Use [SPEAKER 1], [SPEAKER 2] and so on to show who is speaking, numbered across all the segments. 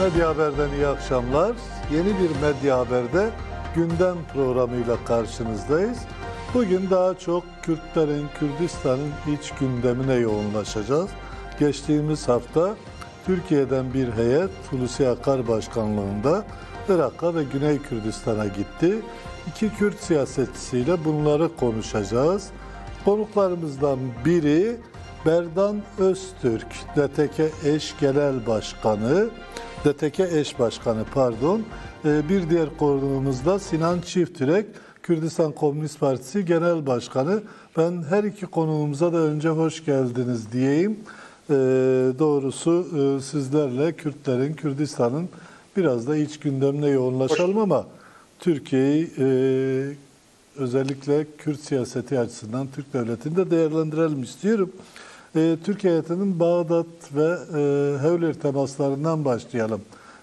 [SPEAKER 1] Medya Haber'den iyi akşamlar. Yeni bir Medya Haber'de gündem programıyla karşınızdayız. Bugün daha çok Kürtlerin, Kürdistan'ın iç gündemine yoğunlaşacağız. Geçtiğimiz hafta Türkiye'den bir heyet Hulusi Akar başkanlığında Irak'a ve Güney Kürdistan'a gitti. İki Kürt siyasetçisiyle bunları konuşacağız. Konuklarımızdan biri Berdan Öztürk, DTK eş genel başkanı, DTK eş başkanı pardon. Bir diğer konuğumuz da Sinan Çiftürek, Kürdistan Komünist Partisi Genel Başkanı. Ben her iki konuğumuza da önce hoş geldiniz diyeyim. Doğrusu sizlerle Kürtlerin, Kürdistan'ın biraz da iç gündemine yoğunlaşalım ama Türkiye'yi özellikle Kürt siyaseti açısından Türk devletini de değerlendirelim istiyorum. Türk heyetinin Bağdat ve Hevler temaslarından başlayalım.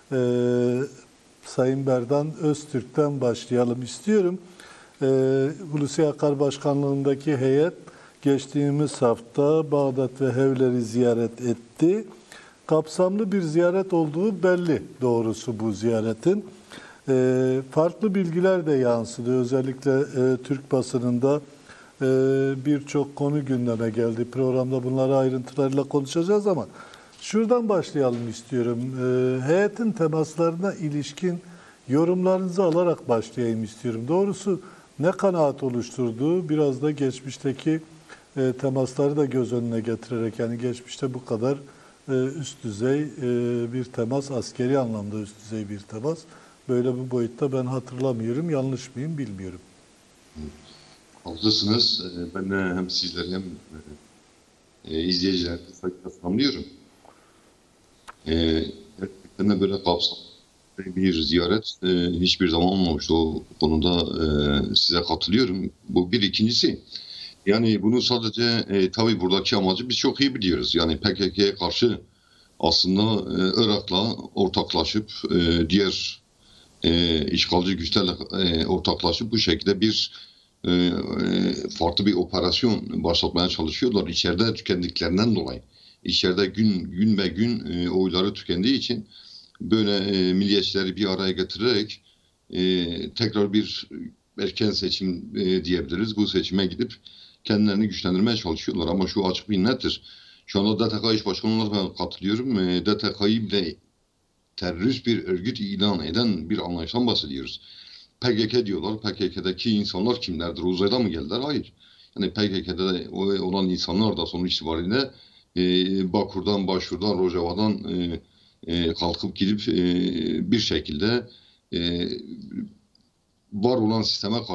[SPEAKER 1] Sayın Berdan Öztürk'ten başlayalım istiyorum. Hulusi Akar başkanlığındaki heyet geçtiğimiz hafta Bağdat ve Hevler'i ziyaret etti. Kapsamlı bir ziyaret olduğu belli doğrusu bu ziyaretin. Farklı bilgiler de yansıdı. Özellikle Türk basınında birçok konu gündeme geldi. Programda bunları ayrıntılarıyla konuşacağız ama şuradan başlayalım istiyorum. Heyetin temaslarına ilişkin yorumlarınızı alarak başlayayım istiyorum. Doğrusu ne kanaat oluşturduğu biraz da geçmişteki temasları da göz önüne getirerek, yani geçmişte bu kadar üst düzey bir temas, askeri anlamda üst düzey bir temas böyle bir boyutta ben hatırlamıyorum. Yanlış mıyım bilmiyorum.
[SPEAKER 2] Haklısınız. Ben de hem sizleri hem izleyicileri selamlıyorum. Gerçekten de böyle kapsamlı bir ziyaret hiçbir zaman olmamıştı. O konuda size katılıyorum. Bu bir. İkincisi, yani bunu sadece tabii buradaki amacı biz çok iyi biliyoruz. Yani PKK'ya karşı aslında Irak'la ortaklaşıp diğer işgalci güçlerle ortaklaşıp bu şekilde bir farklı bir operasyon başlatmaya çalışıyorlar. İçeride tükendiklerinden dolayı. İçeride gün ve gün oyları tükendiği için böyle milliyetçileri bir araya getirerek tekrar bir erken seçim diyebiliriz. Bu seçime gidip kendilerini güçlendirmeye çalışıyorlar. Ama şu açık bir nettir. Şu anda DTK eş başkanına ben katılıyorum. DTK'yı bile terörist bir örgüt ilan eden bir anlayıştan bahsediyoruz. PKK diyorlar. PKK'daki insanlar kimlerdir? Uzaydan mı geldiler? Hayır. Yani PKK'da olan insanlar da sonuç itibariyle Bakur'dan, Başur'dan, Rojava'dan kalkıp gidip bir şekilde var olan sisteme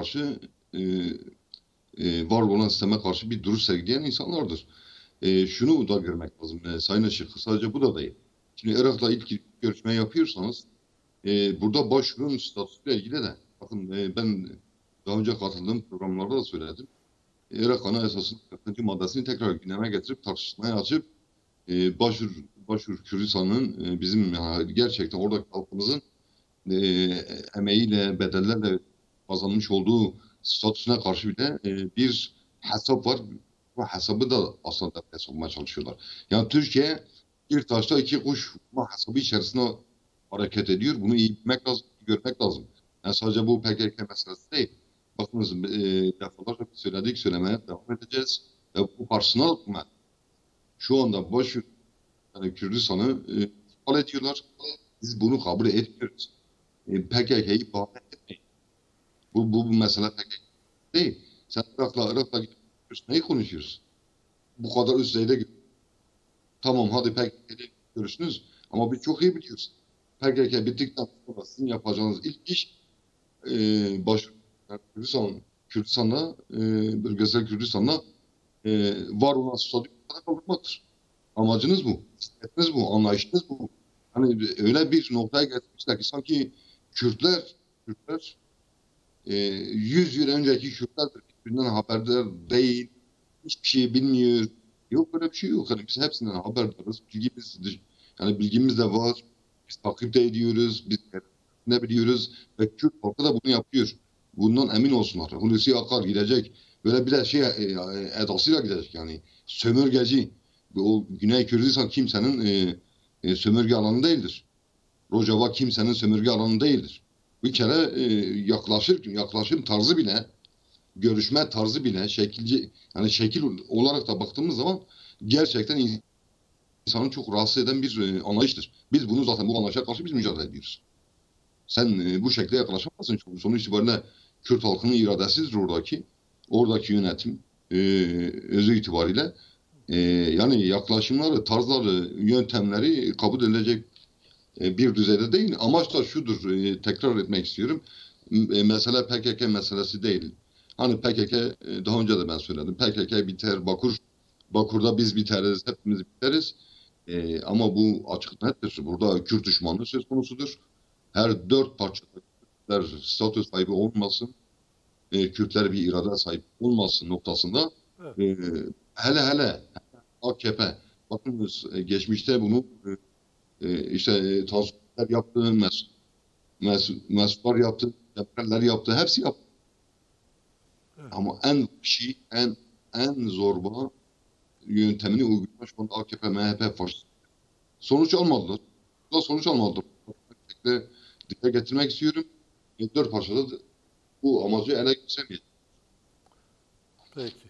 [SPEAKER 2] karşı bir duruş sergileyen insanlardır. Şunu da görmek lazım. Sayın Işık, sadece bu da değil. Şimdi Irak'la ilk görüşme yapıyorsanız burada başvurun statüsüyle ilgili de bakın ben daha önce katıldığım programlarda da söyledim. Irak Anayasası'nın 40. maddesini tekrar gündeme getirip tartışmaya açıp başvur Kürdistan'ın bizim gerçekten orada halkımızın emeğiyle, bedellerle kazanmış olduğu statüsüne karşı bile bir hesap var. Bu hesabı da aslında hesaplamaya çalışıyorlar. Yani Türkiye bir taşla iki kuş hesabı içerisinde hareket ediyor. Bunu iyi bilmek lazım, görmek lazım. Yani sadece bu PKK meselesi değil. Bakınız defalarca söyledik, söylemeye devam edeceğiz. Ve bu karşısına şu anda yani Kürdistan'ı işgal ediyorlar. Biz bunu kabul etmiyoruz. PKK'yı bağlı etmeyin. Bu mesele PKK değil. Sen Irak'la gidiyorsun. Neyi konuşuyoruz? Bu kadar üst düzeyde tamam hadi PKK'yle görüşünüz ama biz çok iyi biliyoruz. PKK bittikten sonra sizin yapacağınız ilk iş Kürdistan'la bölgesel Kürdistan'la var olan statüyü kaldırmaktır. Amacınız bu. İstekiniz bu. Anlayışınız bu. Hani öyle bir noktaya getirmişler ki sanki Kürtler 100 yıl önceki Kürtlerdir. Birbirinden haberdar değil. Hiçbir şey bilmiyor. Yok böyle bir şey yok. Yani biz hepsinden haberdarız. Bilgimiz de var. Biz takip de ediyoruz. Biz ne biliyoruz. Ve Kürt halkı da bunu yapıyor. Bundan emin olsunlar. Hulusi Akar gidecek. Böyle bir de edasıyla gidecek yani. Sömürgeci. O Güney Kürdistan kimsenin sömürge alanı değildir. Rojava kimsenin sömürge alanı değildir. Bir kere yaklaşım tarzı bile, görüşme tarzı bile, yani şekil olarak da baktığımız zaman gerçekten insanı çok rahatsız eden bir anlayıştır. Biz bunu zaten bu anlayışa karşı biz mücadele ediyoruz. Sen bu şekilde yaklaşamazsın. Sonuç itibariyle Kürt halkının iradesidir oradaki. Oradaki yönetim özü itibariyle yani yaklaşımları, tarzları, yöntemleri kabul edilecek bir düzeyde değil. Amaç da şudur, tekrar etmek istiyorum. Mesele PKK meselesi değil. Hani PKK daha önce de ben söyledim. PKK biter, Bakur'da biz biteriz, hepimiz biteriz. Ama bu açık nettir. Burada Kürt düşmanlığı söz konusudur. Her dört parçada Kürtler statü sahibi olmasın, Kürtler bir irade sahip olmasın noktasında hele AKP, bakınız geçmişte bunu işte Tansu'lar yaptı, Mesutlar yaptı, Depremler yaptı, hepsi yaptı. Ama en zorba yöntemini uygulayan şu anda AKP, MHP faşist. Sonuç almadılar. Sonuç almadılar. Dile getirmek istiyorum. Dört parçada bu amacı ele geçiremeyecek.
[SPEAKER 1] Peki.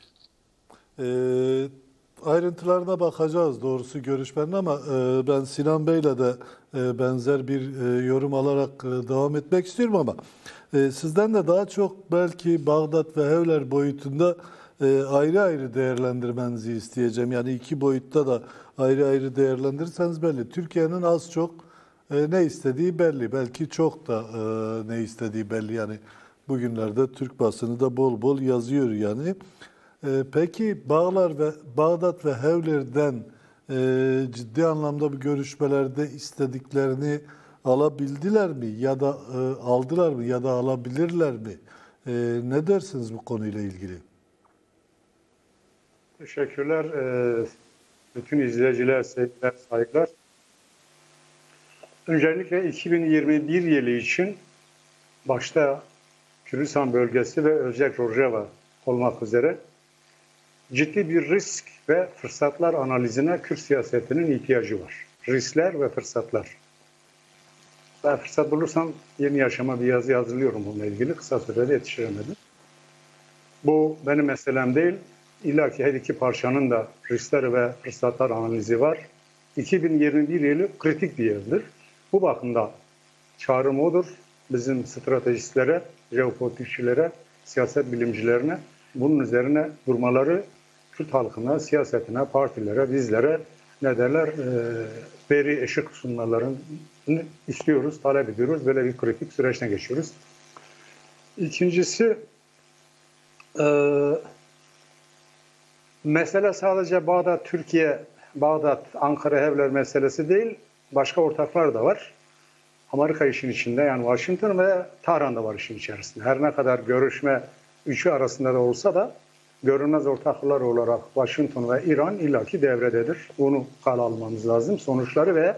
[SPEAKER 1] Ayrıntılarına bakacağız doğrusu görüşmenin ama ben Sinan Bey'le de benzer bir yorum alarak devam etmek istiyorum ama sizden de daha çok belki Bağdat ve Hevler boyutunda ayrı ayrı değerlendirmenizi isteyeceğim. Yani iki boyutta da ayrı ayrı değerlendirirseniz belli. Türkiye'nin az çok ne istediği belli. Belki çok da ne istediği belli. Yani bugünlerde Türk basını da bol bol yazıyor yani. Peki Bağdat ve Hevler'den ciddi anlamda bu görüşmelerde istediklerini alabildiler mi ya da aldılar mı ya da alabilirler mi? Ne dersiniz bu konuyla ilgili?
[SPEAKER 3] Teşekkürler. Bütün izleyiciler, sevgiler, saygılar. Öncelikle 2021 yılı için başta Kürdistan bölgesi ve özellikle Rojava olmak üzere ciddi bir risk ve fırsatlar analizine Kürt siyasetinin ihtiyacı var. Riskler ve fırsatlar. Ben fırsat bulursam Yeni Yaşam'a bir yazı hazırlıyorum bununla ilgili. Kısa sürede yetiştiremedim. Bu benim meselem değil. İlla ki her iki parçanın da riskler ve fırsatlar analizi var. 2021 yılı kritik bir yıldır. Bu bakımda çağrım odur. Bizim stratejistlere, jeopolitikçilere, siyaset bilimcilerine bunun üzerine durmaları, Kürt halkına, siyasetine, partilere, bizlere ne derler, veri ışık sunmalarını istiyoruz, talep ediyoruz. Böyle bir kritik süreçten geçiyoruz. İkincisi, mesele sadece Bağdat, Türkiye, Bağdat, Ankara, Hevler meselesi değil, başka ortaklar da var. Amerika işin içinde, yani Washington ve Tahran da var işin içerisinde. Her ne kadar görüşme üçü arasında da olsa da görünmez ortaklar olarak Washington ve İran illaki devrededir. Bunu kale almamız lazım. Sonuçları ve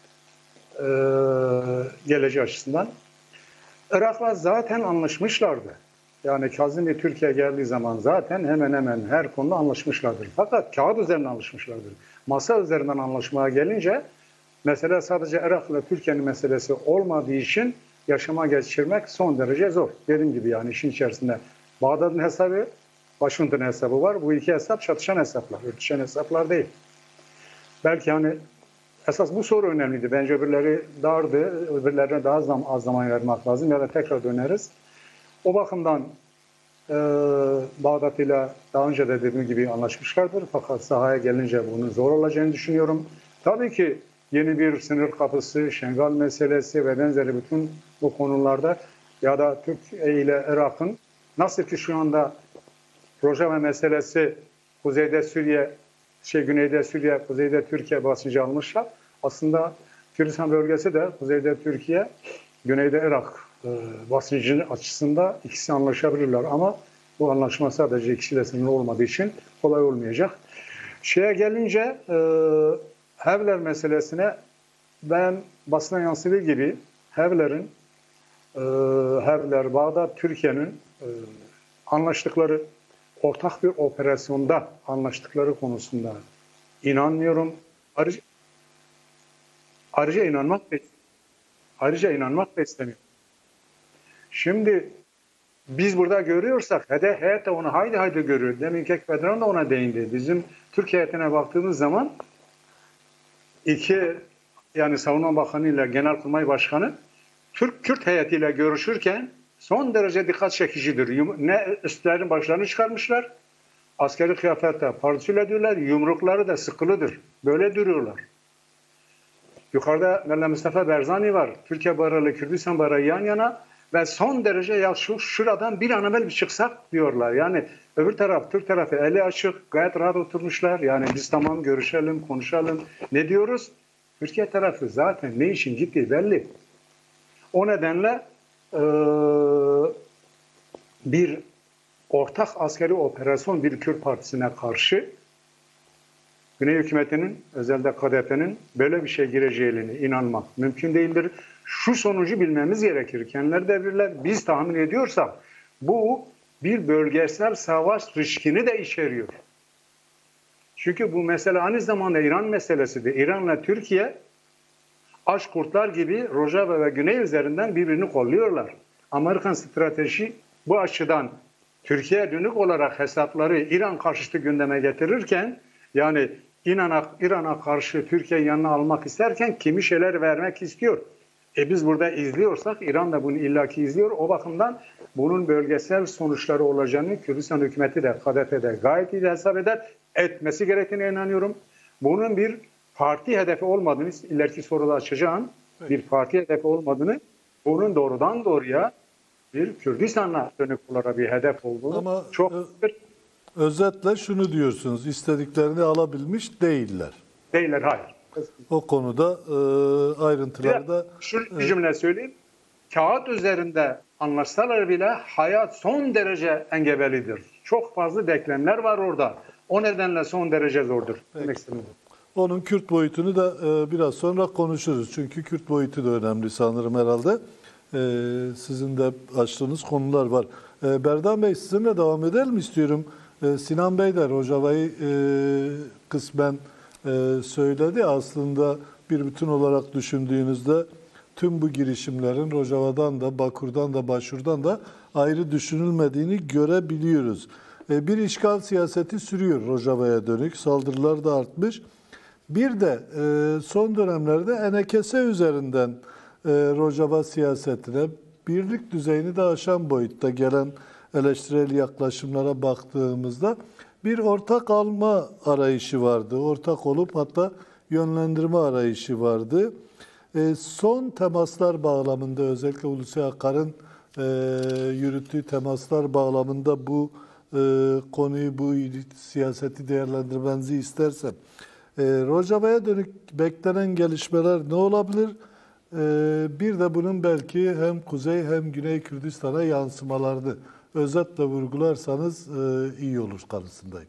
[SPEAKER 3] geleceği açısından. Irak'la zaten anlaşmışlardı. Yani Kazım Türkiye geldiği zaman zaten hemen hemen her konuda anlaşmışlardır. Fakat kağıt üzerinden anlaşmışlardır. Masa üzerinden anlaşmaya gelince mesele sadece Irak'la Türkiye'nin meselesi olmadığı için yaşama geçirmek son derece zor. Dediğim gibi yani işin içerisinde Bağdat'ın hesabı, Washington'ın hesabı var. Bu iki hesap çatışan hesaplar, örtüşen hesaplar değil. Belki hani esas bu soru önemliydi. Bence öbürleri dardı, öbürlerine daha az zaman vermek lazım ya da tekrar döneriz. O bakımdan Bağdat ile daha önce de dediğim gibi anlaşmışlardır. Fakat sahaya gelince bunun zor olacağını düşünüyorum. Tabii ki yeni bir sınır kapısı, Şengal meselesi ve benzeri bütün bu konularda ya da Türkiye ile Irak'ın nasıl ki şu anda Rojava meselesi kuzeyde Suriye, güneyde Suriye, kuzeyde Türkiye basıncı almışlar. Aslında Kürdistan bölgesi de kuzeyde Türkiye, güneyde Irak basıncı açısında ikisi anlaşabilirler ama bu anlaşma sadece ikisiyle sınırlı olmadığı için kolay olmayacak. Şeye gelince Hevler meselesine ben basına yansıdığı gibi Hevler, Bağdat, Türkiye'nin anlaştıkları, ortak bir operasyonda anlaştıkları konusunda inanmıyorum. Ayrıca inanmak değil. Ayrıca inanmak da istemiyor. Şimdi biz burada görüyorsak heyet de onu haydi görüyor. Demin ki Bedran da ona değindi. Bizim Türkiye heyetine baktığımız zaman yani Savunma Bakanı ile Genelkurmay Başkanı Türk-Kürt heyetiyle görüşürken son derece dikkat çekicidir. Ne üstlerin başlarını çıkarmışlar, askeri kıyafette pardesüyle diyorlar, yumrukları da sıkılıdır. Böyle duruyorlar. Yukarıda Mevla Mustafa Berzani var. Türkiye bayrağı ile Kürdistan bayrağı yan yana ve son derece ya şuradan bir an evvel bir çıksak diyorlar. Yani öbür taraf, Türk tarafı eli açık, gayet rahat oturmuşlar. Yani biz tamam görüşelim, konuşalım. Ne diyoruz? Türkiye tarafı zaten ne işin gittiği belli. O nedenle bir ortak askeri operasyon bir Kürt partisine karşı Güney hükümetinin, özellikle KDP'nin böyle bir şey gireceğine inanmak mümkün değildir. Şu sonucu bilmemiz gerekir. Kendileri de bilirler. Biz tahmin ediyorsak bu bir bölgesel savaş riskini de içeriyor. Çünkü bu mesele aynı zamanda İran meselesidir. İran'la Türkiye aç kurtlar gibi Rojava ve Güney üzerinden birbirini kolluyorlar. Amerikan strateji bu açıdan Türkiye'ye dönük olarak hesapları İran karşıtı gündeme getirirken yani İran'a karşı Türkiye'yi yanına almak isterken kimi şeyler vermek istiyor. Biz burada izliyorsak İran da bunu illaki izliyor. O bakımdan bunun bölgesel sonuçları olacağını Kürdistan hükümeti de KDP'de gayet iyi hesap eder. Etmesi gerektiğine inanıyorum. Bunun bir parti hedefi olmadığını ileriki soruda açacağım. Bir parti hedefi olmadığını, bunun doğrudan doğruya bir Kürdistan'a dönük olarak bir hedef olduğunu
[SPEAKER 1] ama
[SPEAKER 3] çok
[SPEAKER 1] özetle şunu diyorsunuz, istediklerini alabilmiş değiller.
[SPEAKER 3] Değiller, hayır.
[SPEAKER 1] O konuda ayrıntılarda...
[SPEAKER 3] Şu bir cümle söyleyeyim. Kağıt üzerinde anlaşsalar bile hayat son derece engebelidir. Çok fazla denklemler var orada. O nedenle son derece zordur.
[SPEAKER 1] Onun Kürt boyutunu da biraz sonra konuşuruz. Çünkü Kürt boyutu da önemli sanırım herhalde. Sizin de açtığınız konular var. Berdan Bey, sizinle devam edelim istiyorum. Sinan Bey de Rojava'yı kısmen söyledi. Aslında bir bütün olarak düşündüğünüzde tüm bu girişimlerin Rojava'dan da, Bakur'dan da, Başur'dan da ayrı düşünülmediğini görebiliyoruz. Bir işgal siyaseti sürüyor Rojava'ya dönük. Saldırılar da artmış. Bir de son dönemlerde Enekese üzerinden Rojava siyasetine birlik düzeyini de aşan boyutta gelen eleştirel yaklaşımlara baktığımızda bir ortak alma arayışı vardı. Ortak olup hatta yönlendirme arayışı vardı. Son temaslar bağlamında özellikle Hulusi Akar'ın yürüttüğü temaslar bağlamında bu konuyu, bu siyaseti değerlendirmenizi istersem. Rojava'ya dönük beklenen gelişmeler ne olabilir? Bir de bunun belki hem Kuzey hem Güney Kürdistan'a yansımalarını özetle vurgularsanız iyi olur kanısındayım.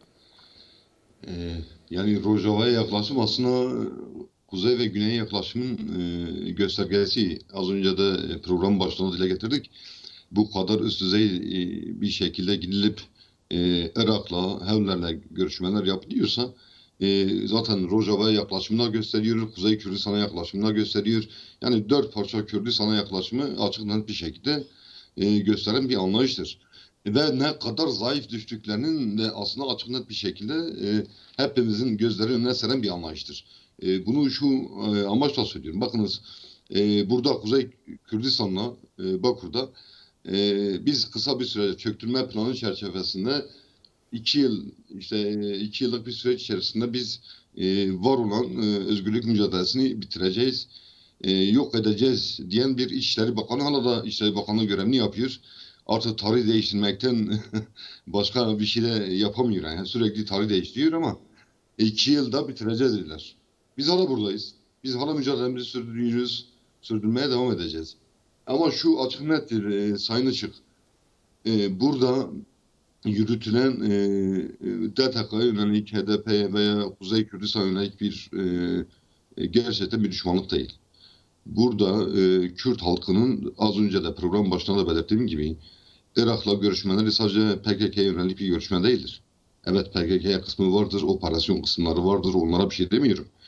[SPEAKER 2] Yani Rojava'ya yaklaşım aslında Kuzey ve Güney yaklaşımın göstergesi. Az önce de program başlığında dile getirdik. Bu kadar üst düzey bir şekilde gidilip Irak'la, Hevler'le görüşmeler yapılıyorsa zaten Rojava'ya yaklaşımlar gösteriyor, Kuzey Kürdistan'a yaklaşımlar gösteriyor. Yani 4 parça Kürdistan'a yaklaşımı açık net bir şekilde gösteren bir anlayıştır. Ve ne kadar zayıf düştüklerinin de aslında açık net bir şekilde hepimizin gözleri önüne seren bir anlayıştır. Bunu şu amaçla söylüyorum. Bakınız burada Kuzey Kürdistan'la Bakur'da biz kısa bir süre çöktürme planı çerçevesinde 2 yıllık bir süreç içerisinde biz var olan özgürlük mücadelesini bitireceğiz, yok edeceğiz diyen bir İçişleri Bakanı, hala da İçişleri Bakanlığı görevini yapıyor. Artık tarih değiştirmekten başka bir şey de yapamıyor. Yani sürekli tarih değiştiriyor ama 2 yılda bitireceğiz dediler. Biz hala buradayız. Biz hala mücadelemizi sürdürüyoruz. Sürdürmeye devam edeceğiz. Ama şu açık nettir Sayın Işık. Burada yürütülen DTK'ya yönelik, HDP'ye veya Kuzey Kürdistan'a yönelik bir gerçekten bir düşmanlık değil. Burada Kürt halkının az önce de program başında da belirttiğim gibi Irak'la görüşmeleri sadece PKK'ya yönelik bir görüşme değildir. Evet, PKK'ya kısmı vardır, operasyon kısımları vardır, onlara bir şey demiyorum.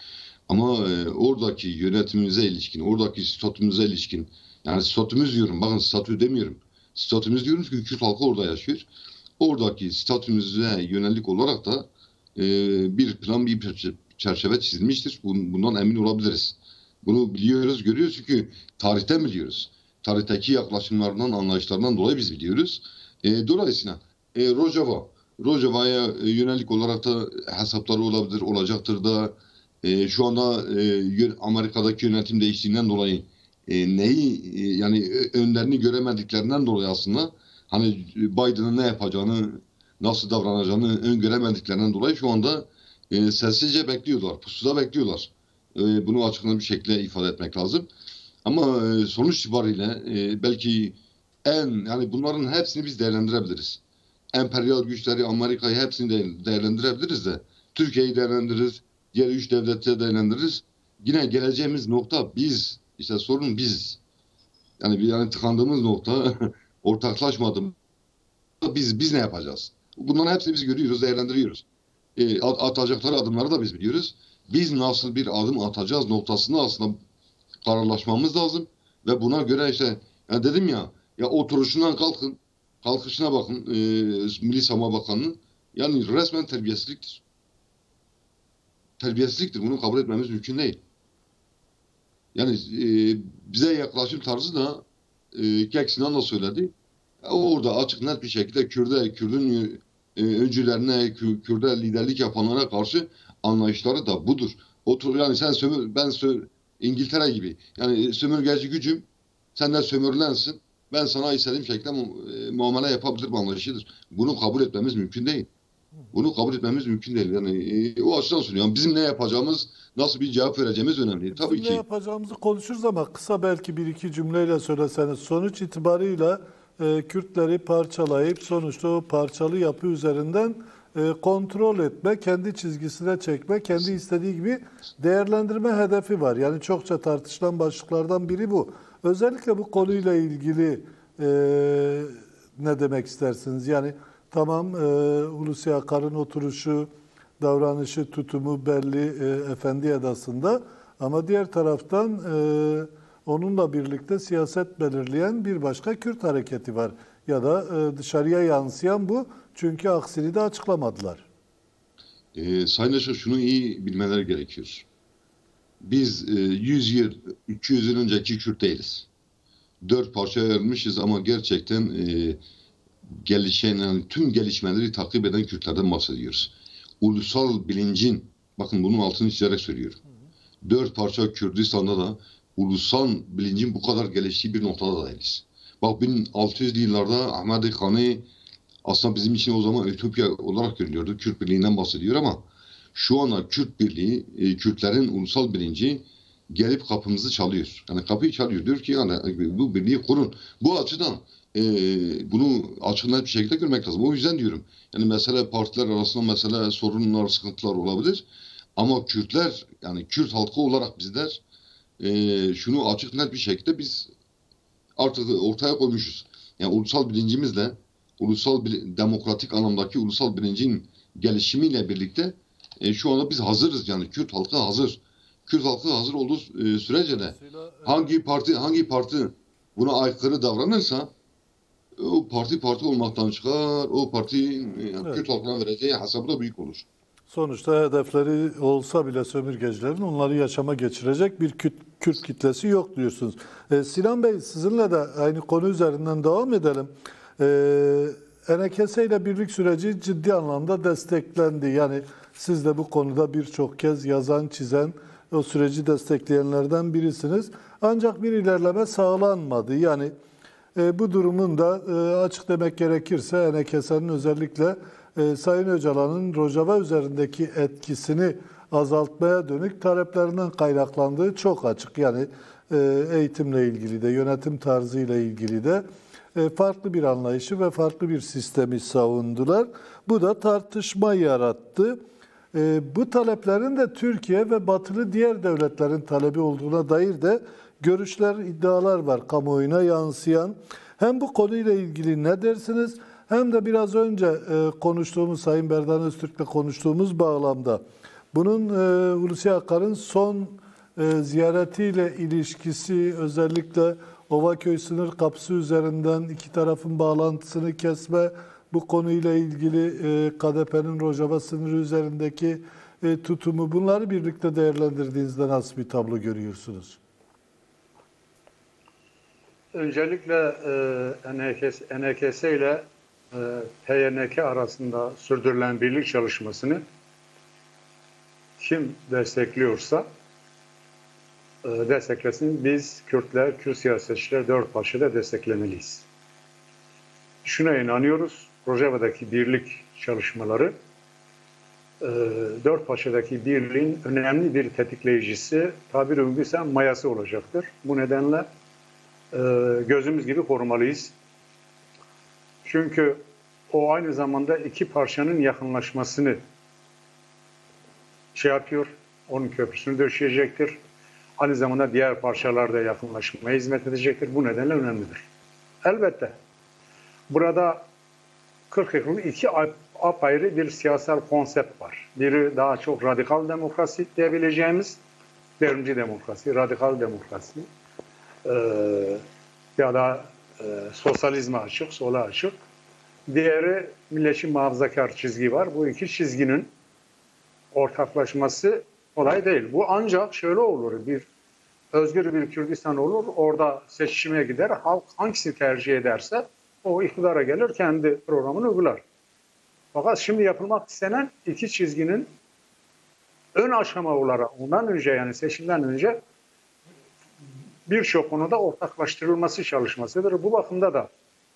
[SPEAKER 2] Ama oradaki yönetimimize ilişkin, oradaki statümüze ilişkin, yani statümüz diyorum, bakın statü demiyorum. Statümüz diyorum çünkü Kürt halkı orada yaşıyor. Oradaki statümüze yönelik olarak da bir plan, bir çerçeve çizilmiştir. Bundan emin olabiliriz. Bunu biliyoruz, görüyoruz çünkü tarihten biliyoruz. Tarihteki yaklaşımlarından, anlayışlarından dolayı biz biliyoruz. Dolayısıyla Rojava'ya yönelik olarak da hesapları olabilir, olacaktır da şu anda Amerika'daki yönetim değiştiğinden dolayı yani önlerini göremediklerinden dolayı aslında hani Biden'ın ne yapacağını, nasıl davranacağını öngöremediklerinden dolayı şu anda sessizce bekliyorlar, pusuda bekliyorlar. Bunu açıklı bir şekilde ifade etmek lazım. Ama sonuç itibariyle belki yani bunların hepsini biz değerlendirebiliriz. Emperyal güçleri, Amerika'yı hepsini değerlendirebiliriz de Türkiye'yi değerlendiririz, diğer üç devletleri değerlendiririz. Yine geleceğimiz nokta biz, işte sorun biz. Yani tıkandığımız nokta, ortaklaşmadığımız biz ne yapacağız? Bunların hepsini biz görüyoruz, değerlendiriyoruz. Atacakları adımları da biz biliyoruz. Biz nasıl bir adım atacağız noktasında aslında kararlaşmamız lazım ve buna göre işte yani dedim ya oturuşundan kalkın, kalkışına bakın Milli Savunma Bakanı'nın yani resmen terbiyesizliktir. Terbiyesizliktir. Bunu kabul etmemiz mümkün değil. Yani bize yaklaşım tarzı da Kek Sinan da söyledi. Orada açık net bir şekilde Kürdün öncülerine, Kürt'e liderlik yapanlara karşı anlayışları da budur. Yani sen İngiltere gibi. Yani sömürgeci gücüm, sen de sömürülensin. Ben sana istediğim şekilde muamele yapabilirim anlayışıdır. Bunu kabul etmemiz mümkün değil. Bunu kabul etmemiz mümkün değil. Yani o açıdan söylüyorum. Bizim ne yapacağımız, nasıl bir cevap vereceğimiz önemli. Tabii ki.
[SPEAKER 1] Ne yapacağımızı konuşuruz ama kısa belki bir iki cümleyle söyleseniz. Sonuç itibarıyla Kürtleri parçalayıp sonuçta o parçalı yapı üzerinden kontrol etme, kendi çizgisine çekme, kendi istediği gibi değerlendirme hedefi var. Yani çokça tartışılan başlıklardan biri bu. Özellikle bu konuyla ilgili ne demek istersiniz? Yani tamam Hulusi Akar'ın oturuşu, davranışı, tutumu belli efendi edasında ama diğer taraftan onunla birlikte siyaset belirleyen bir başka Kürt hareketi var. Ya da dışarıya yansıyan bu. Çünkü aksini de açıklamadılar.
[SPEAKER 2] Sayın Aşır şunu iyi bilmeleri gerekiyor. Biz 100 yıl, 200 yıl önceki Kürt değiliz. 4 parçaya ayrılmışız ama gerçekten gelişen, yani tüm gelişmeleri takip eden Kürtlerden bahsediyoruz. Ulusal bilincin, bakın bunun altını çizerek söylüyorum. 4 parça Kürdistan'da da ulusal bilincin bu kadar geliştiği bir noktada değiliz. Bak 1600'lü yıllarda Ahmet Kanı aslında bizim için o zaman Ütopya olarak görülüyordu. Kürt Birliği'nden bahsediyor ama şu anda Kürt Birliği, Kürtlerin ulusal bilinci gelip kapımızı çalıyor. Yani kapıyı çalıyor. Diyor ki yani bu birliği kurun. Bu açıdan bunu açık net bir şekilde görmek lazım. O yüzden diyorum. Yani mesela partiler arasında mesela sorunlar, sıkıntılar olabilir. Ama Kürtler, yani Kürt halkı olarak bizler şunu açık net bir şekilde biz artık ortaya koymuşuz. Yani ulusal bilincimizle, demokratik anlamdaki ulusal bilincin gelişimiyle birlikte şu anda biz hazırız. Yani Kürt halkı hazır. Kürt halkı hazır olduğu sürece de hangi parti buna aykırı davranırsa o parti olmaktan çıkar. O parti Kürt halkına vereceği hesabı da büyük olur.
[SPEAKER 1] Sonuçta hedefleri olsa bile sömürgecilerin onları yaşama geçirecek bir Kürt kitlesi yok diyorsunuz. Sinan Bey, sizinle de aynı konu üzerinden devam edelim. Enekese ile birlik süreci ciddi anlamda desteklendi. Yani siz de bu konuda birçok kez yazan, çizen, o süreci destekleyenlerden birisiniz. Ancak bir ilerleme sağlanmadı. Yani bu durumun da açık demek gerekirse Enekese'nin özellikle Sayın Öcalan'ın Rojava üzerindeki etkisini azaltmaya dönük taleplerinden kaynaklandığı çok açık. Yani eğitimle ilgili de, yönetim tarzıyla ilgili de farklı bir anlayışı ve farklı bir sistemi savundular. Bu da tartışma yarattı. Bu taleplerin de Türkiye ve batılı diğer devletlerin talebi olduğuna dair de görüşler, iddialar var kamuoyuna yansıyan. Hem bu konuyla ilgili ne dersiniz? Hem de biraz önce konuştuğumuz, Sayın Berdan Öztürk'le konuştuğumuz bağlamda Bunun Hulusi Akar'ın son ziyaretiyle ilişkisi, özellikle Ovaköy sınır kapısı üzerinden iki tarafın bağlantısını kesme, bu konuyla ilgili KDP'nin Rojava sınırı üzerindeki tutumu, bunları birlikte değerlendirdiğinizde nasıl bir tablo görüyorsunuz?
[SPEAKER 3] Öncelikle NKS ile PYNK arasında sürdürülen birlik çalışmasını kim destekliyorsa desteklesin. Biz Kürtler, Kürt siyasetçiler dört parçada desteklemeliyiz. Şuna inanıyoruz. Rojava'daki birlik çalışmaları dört parçadaki birliğin önemli bir tetikleyicisi, tabiri uygunsa mayası olacaktır. Bu nedenle gözümüz gibi korumalıyız. Çünkü o aynı zamanda iki parçanın yakınlaşmasını yapıyor, onun köprüsünü döşeyecektir. Aynı zamanda diğer parçalarda yakınlaşmaya hizmet edecektir. Bu nedenle önemlidir. Elbette burada 40 yılın iki apayrı bir siyasal konsept var. Biri daha çok radikal demokrasi diyebileceğimiz devrimci demokrasi, radikal demokrasi ya da sosyalizme açık, sola açık. Diğeri milliyetçi muhafazakar çizgi var. Bu iki çizginin ortaklaşması kolay değil. Bu ancak şöyle olur, bir özgür bir Kürdistan olur, orada seçime gider, halk hangisini tercih ederse o iktidara gelir, kendi programını uygular. Fakat şimdi yapılmak istenen iki çizginin ön aşama olarak ondan önce, yani seçimden önce birçok konuda ortaklaştırılması çalışmasıdır. Bu bakımda da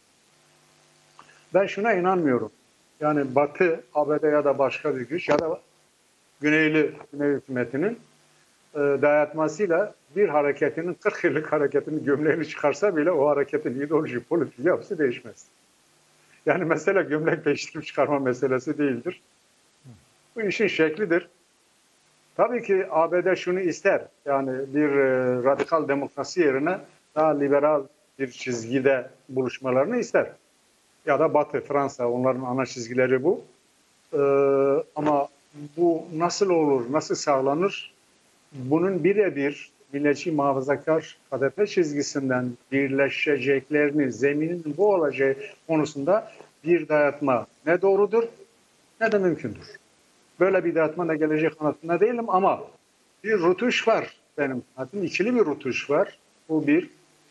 [SPEAKER 3] ben şuna inanmıyorum. Yani Batı, ABD ya da başka bir güç ya da Güney hükümetinin dayatmasıyla bir hareketinin 40 yıllık hareketinin gömleğini çıkarsa bile o hareketin ideoloji, politik yapısı değişmez. Yani mesele gömlek değiştirip çıkarma meselesi değildir. Bu işin şeklidir. Tabii ki ABD şunu ister. Yani bir radikal demokrasi yerine daha liberal bir çizgide buluşmalarını ister. Ya da Batı, Fransa, onların ana çizgileri bu. Ama bu nasıl olur, nasıl sağlanır? Bunun birebir milliyetçi muhafazakar KDP çizgisinden birleşeceklerini, zeminin bu olacağı konusunda bir dayatma ne doğrudur ne de mümkündür. Böyle bir dayatma da gelecek kanatında değilim ama bir rutuş var benim kanatım. İkili bir rutuş var. Bu bir.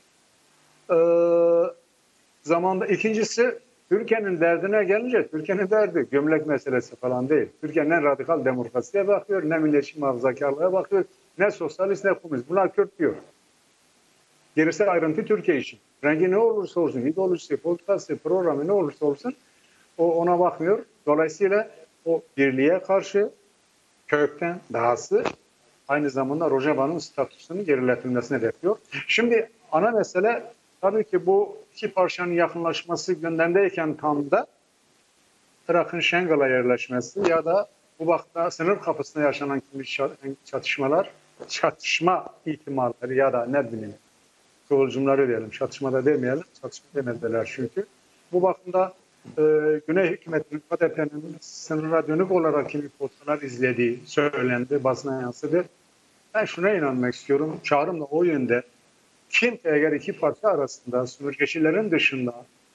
[SPEAKER 3] Zamanda ikincisi, Türkiye'nin derdine gelince, Türkiye'nin derdi gömlek meselesi falan değil. Türkiye ne radikal demokrasiye bakıyor, ne milliyetçi muhafazakarlığa bakıyor, ne sosyalist ne komünist. Bunlar Kürt diyor. Gerisi ayrıntı Türkiye için. Rengi ne olursa olsun, ideolojisi, politikası, programı ne olursa olsun o ona bakmıyor. Dolayısıyla o birliğe karşı kökten dahası aynı zamanda Rojava'nın statüsünün geriletilmesini hedefliyor. Şimdi ana mesele tabii ki bu iki parçanın yakınlaşması gündemdeyken tam da Irak'ın Şengal'a yerleşmesi ya da bu vakta sınır kapısında yaşanan çatışma ihtimalleri ya da ne bileyim kıvılcımları diyelim, çatışmada demeyelim, çatışma demediler çünkü. Bu bakımda Güney hükümetinin, KDP'nin sınıra dönük olarak kimi politikalar izlediği söylendi, basına yansıdı. Ben şuna inanmak istiyorum, çağrım da o yönde. Kim eğer iki parti arasında sömürgecilerin dışında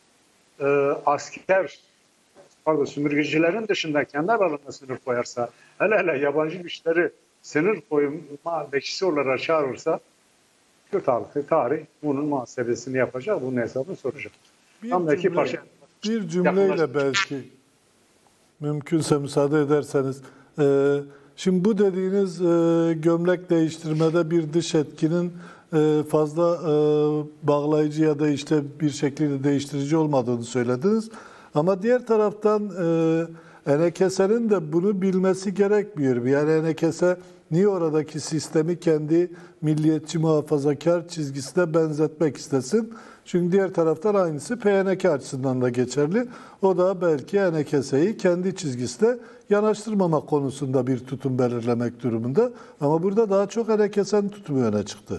[SPEAKER 3] sömürgecilerin dışında kendi aralarında sınır koyarsa, hele yabancı güçleri sınır koyma bekçisi olarak çağırırsa Kürt halkı, tarih bunun muhasebesini yapacak, bunun hesabını soracak.
[SPEAKER 1] Bir cümleyle belki mümkünse müsaade ederseniz. Şimdi bu dediğiniz gömlek değiştirmede bir dış etkinin fazla bağlayıcı ya da işte bir şekilde değiştirici olmadığını söylediniz. Ama diğer taraftan NKS'nin de bunu bilmesi gerekmiyor. Yani NKS niye oradaki sistemi kendi milliyetçi muhafazakar çizgisine benzetmek istesin? Çünkü diğer taraftan aynısı PYNK açısından da geçerli. O da belki NKS'yi kendi çizgisine yanaştırmama konusunda bir tutum belirlemek durumunda. Ama burada daha çok NKS'nin tutumu öne çıktı.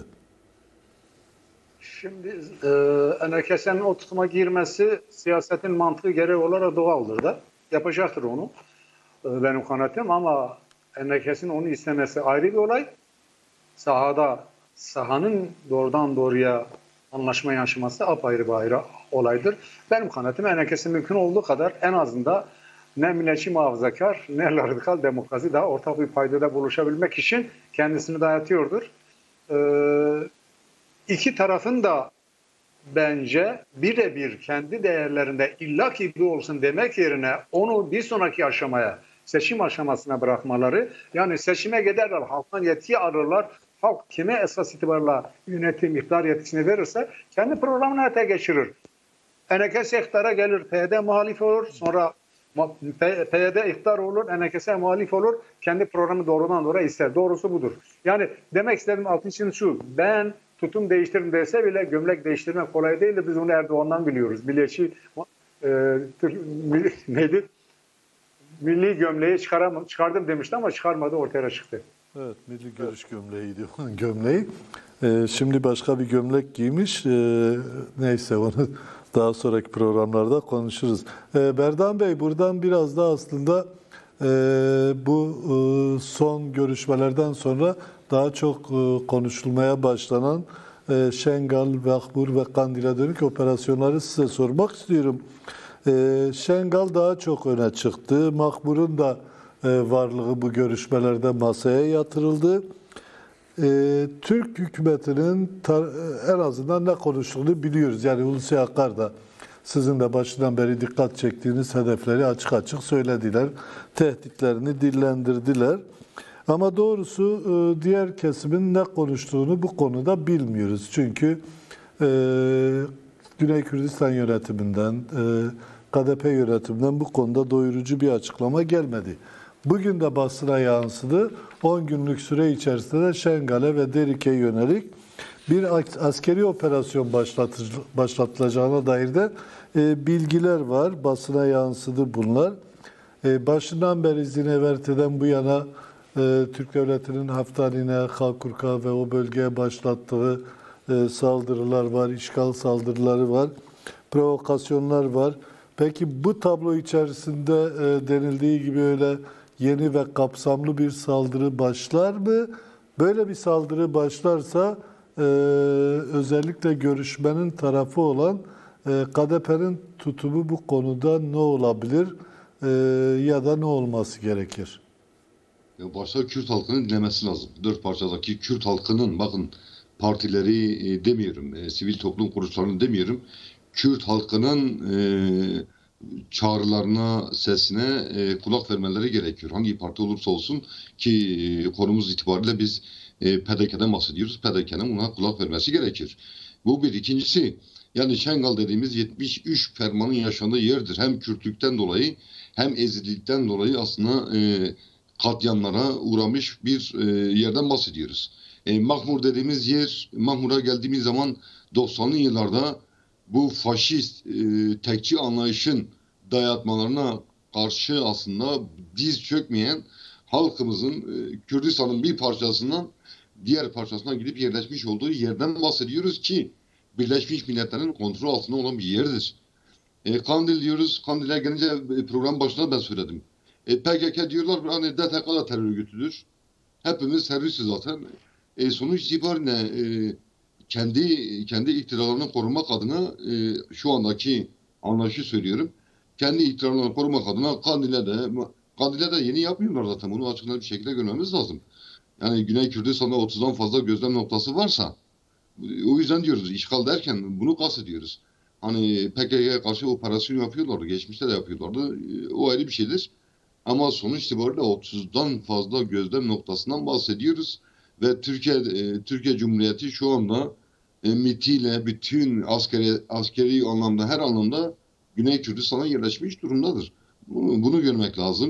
[SPEAKER 3] Şimdi NKS'nin o tutuma girmesi siyasetin mantığı gereği olarak doğaldır da. Yapacaktır onu benim kanaatim ama Enriquez'in onu istemesi ayrı bir olay. Sahanın doğrudan doğruya anlaşma yaşaması apayrı bir ayrı olaydır. Benim kanaatim Enriquez'in mümkün olduğu kadar en azından ne milliyetçi muhafazakar ne radikal demokrasi daha ortak bir paydada buluşabilmek için kendisini dayatıyordur. İki tarafın da bence birebir kendi değerlerinde illaki bu olsun demek yerine onu bir sonraki aşamaya, seçim aşamasına bırakmaları, yani seçime giderler, halktan yetki alırlar, halk kime esas itibarla yönetim, iktidar yetkisini verirse kendi programını hayata geçirir. Enriquez iktidara gelir, PYD muhalif olur, sonra PYD iktidar olur, Enriquez'e muhalif olur, kendi programı doğrudan doğruya ister. Doğrusu budur. Yani demek istediğim altı için şu, ben tutum değiştirin dese bile gömlek değiştirmek kolay değil de biz onu Erdoğan'dan biliyoruz. Milliyetçi neydi? Milli gömleği çıkardım demişti ama çıkarmadı, ortaya çıktı.
[SPEAKER 1] Evet, milli görüş gömleğiydi onun gömleği. Şimdi başka bir gömlek giymiş. Neyse onu daha sonraki programlarda konuşuruz. Berdan Bey, buradan biraz da aslında bu son görüşmelerden sonra daha çok konuşulmaya başlanan Şengal, Vakbur ve Kandil'e dönük operasyonları size sormak istiyorum. Şengal daha çok öne çıktı. Makbur'un da varlığı bu görüşmelerde masaya yatırıldı. Türk hükümetinin en azından ne konuştuğunu biliyoruz. Yani Hulusi Akar da sizin de başından beri dikkat çektiğiniz hedefleri açık açık söylediler. Tehditlerini dillendirdiler. Ama doğrusu diğer kesimin ne konuştuğunu bu konuda bilmiyoruz. Çünkü Güney Kürdistan yönetiminden, KDP yönetiminden bu konuda doyurucu bir açıklama gelmedi. Bugün de basına yansıdı. 10 günlük süre içerisinde de Şengal'e ve Derik'e yönelik bir askeri operasyon başlatılacağına dair de bilgiler var. Basına yansıdı bunlar. Başından beri Zineverte'den bu yana Türk Devleti'nin Haftani'ne, Halkurka ve o bölgeye başlattığı saldırılar var, işgal saldırıları var, provokasyonlar var. Peki bu tablo içerisinde denildiği gibi öyle yeni ve kapsamlı bir saldırı başlar mı? Böyle bir saldırı başlarsa özellikle görüşmenin tarafı olan KDP'nin tutumu bu konuda ne olabilir ya da ne olması gerekir?
[SPEAKER 2] Başta Kürt halkının dinlemesi lazım. 4 parçadaki Kürt halkının, bakın partileri demiyorum, sivil toplum kuruluşlarını demiyorum. Kürt halkının çağrılarına, sesine kulak vermeleri gerekiyor. Hangi parti olursa olsun ki konumuz itibariyle biz PDK'den bahsediyoruz. PDK'nin buna kulak vermesi gerekir. Bu bir. İkincisi, yani Şengal dediğimiz 73 fermanın yaşandığı yerdir. Hem Kürtlükten dolayı hem ezildikten dolayı aslında katliamlara uğramış bir yerden bahsediyoruz. Mahmur dediğimiz yer, Mahmur'a geldiğimiz zaman 90'lı yıllarda bu faşist tekçi anlayışın dayatmalarına karşı aslında diz çökmeyen halkımızın Kürdistan'ın bir parçasından diğer parçasına gidip yerleşmiş olduğu yerden bahsediyoruz ki Birleşmiş Milletler'in kontrol altında olan bir yerdir. Kandil diyoruz. Kandil'e gelince program başında ben söyledim. PKK diyorlar hani DTK da terör örgütüdür. Hepimiz teröristiz zaten. Sonuç itibariyle kendi iktidarlarını korumak adına şu andaki anlayışı söylüyorum. Kendi iktidarlarını korumak adına Kandil'e de yeni yapmıyorlar zaten. Bunu açıkça bir şekilde görmemiz lazım. Yani Güney Kürdistan'da 30'dan fazla gözlem noktası varsa o yüzden diyoruz işgal derken bunu kastediyoruz. Hani PKK'ya karşı operasyon yapıyorlardı. Geçmişte de yapıyorlardı. O ayrı bir şeydir. Ama sonuç itibariyle 30'dan fazla gözlem noktasından bahsediyoruz. Ve Türkiye Cumhuriyeti şu anda MİT'iyle bütün askeri anlamda her anlamda Güney Kürdistan'a yerleşmiş durumdadır. Bunu görmek lazım.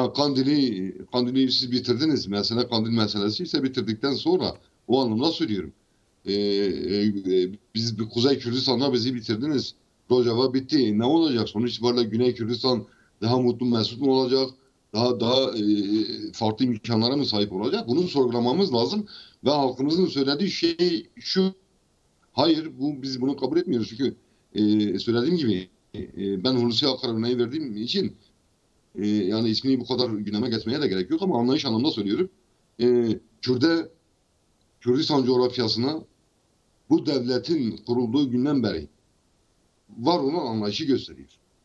[SPEAKER 2] Kandil'i siz bitirdiniz. Mesele Kandil meselesi ise bitirdikten sonra o anlamda söylüyorum. Biz Kuzey Kürdistan'da bizi bitirdiniz. Rojava bitti. Ne olacak? Sonuç itibariyle Güney Kürdistan daha mutlu mesut mu olacak? Daha farklı imkanlara mı sahip olacak? Bunu sorgulamamız lazım. Ve halkımızın söylediği şey şu. Hayır, biz bunu kabul etmiyoruz. Çünkü söylediğim gibi ben Hulusi Akar örneği verdiğim için Yani ismini bu kadar gündeme getirmeye de gerek yok ama anlayış anlamda söylüyorum. Kürdistan coğrafyasına bu devletin kurulduğu günden beri var olan anlayışı gösteriyor.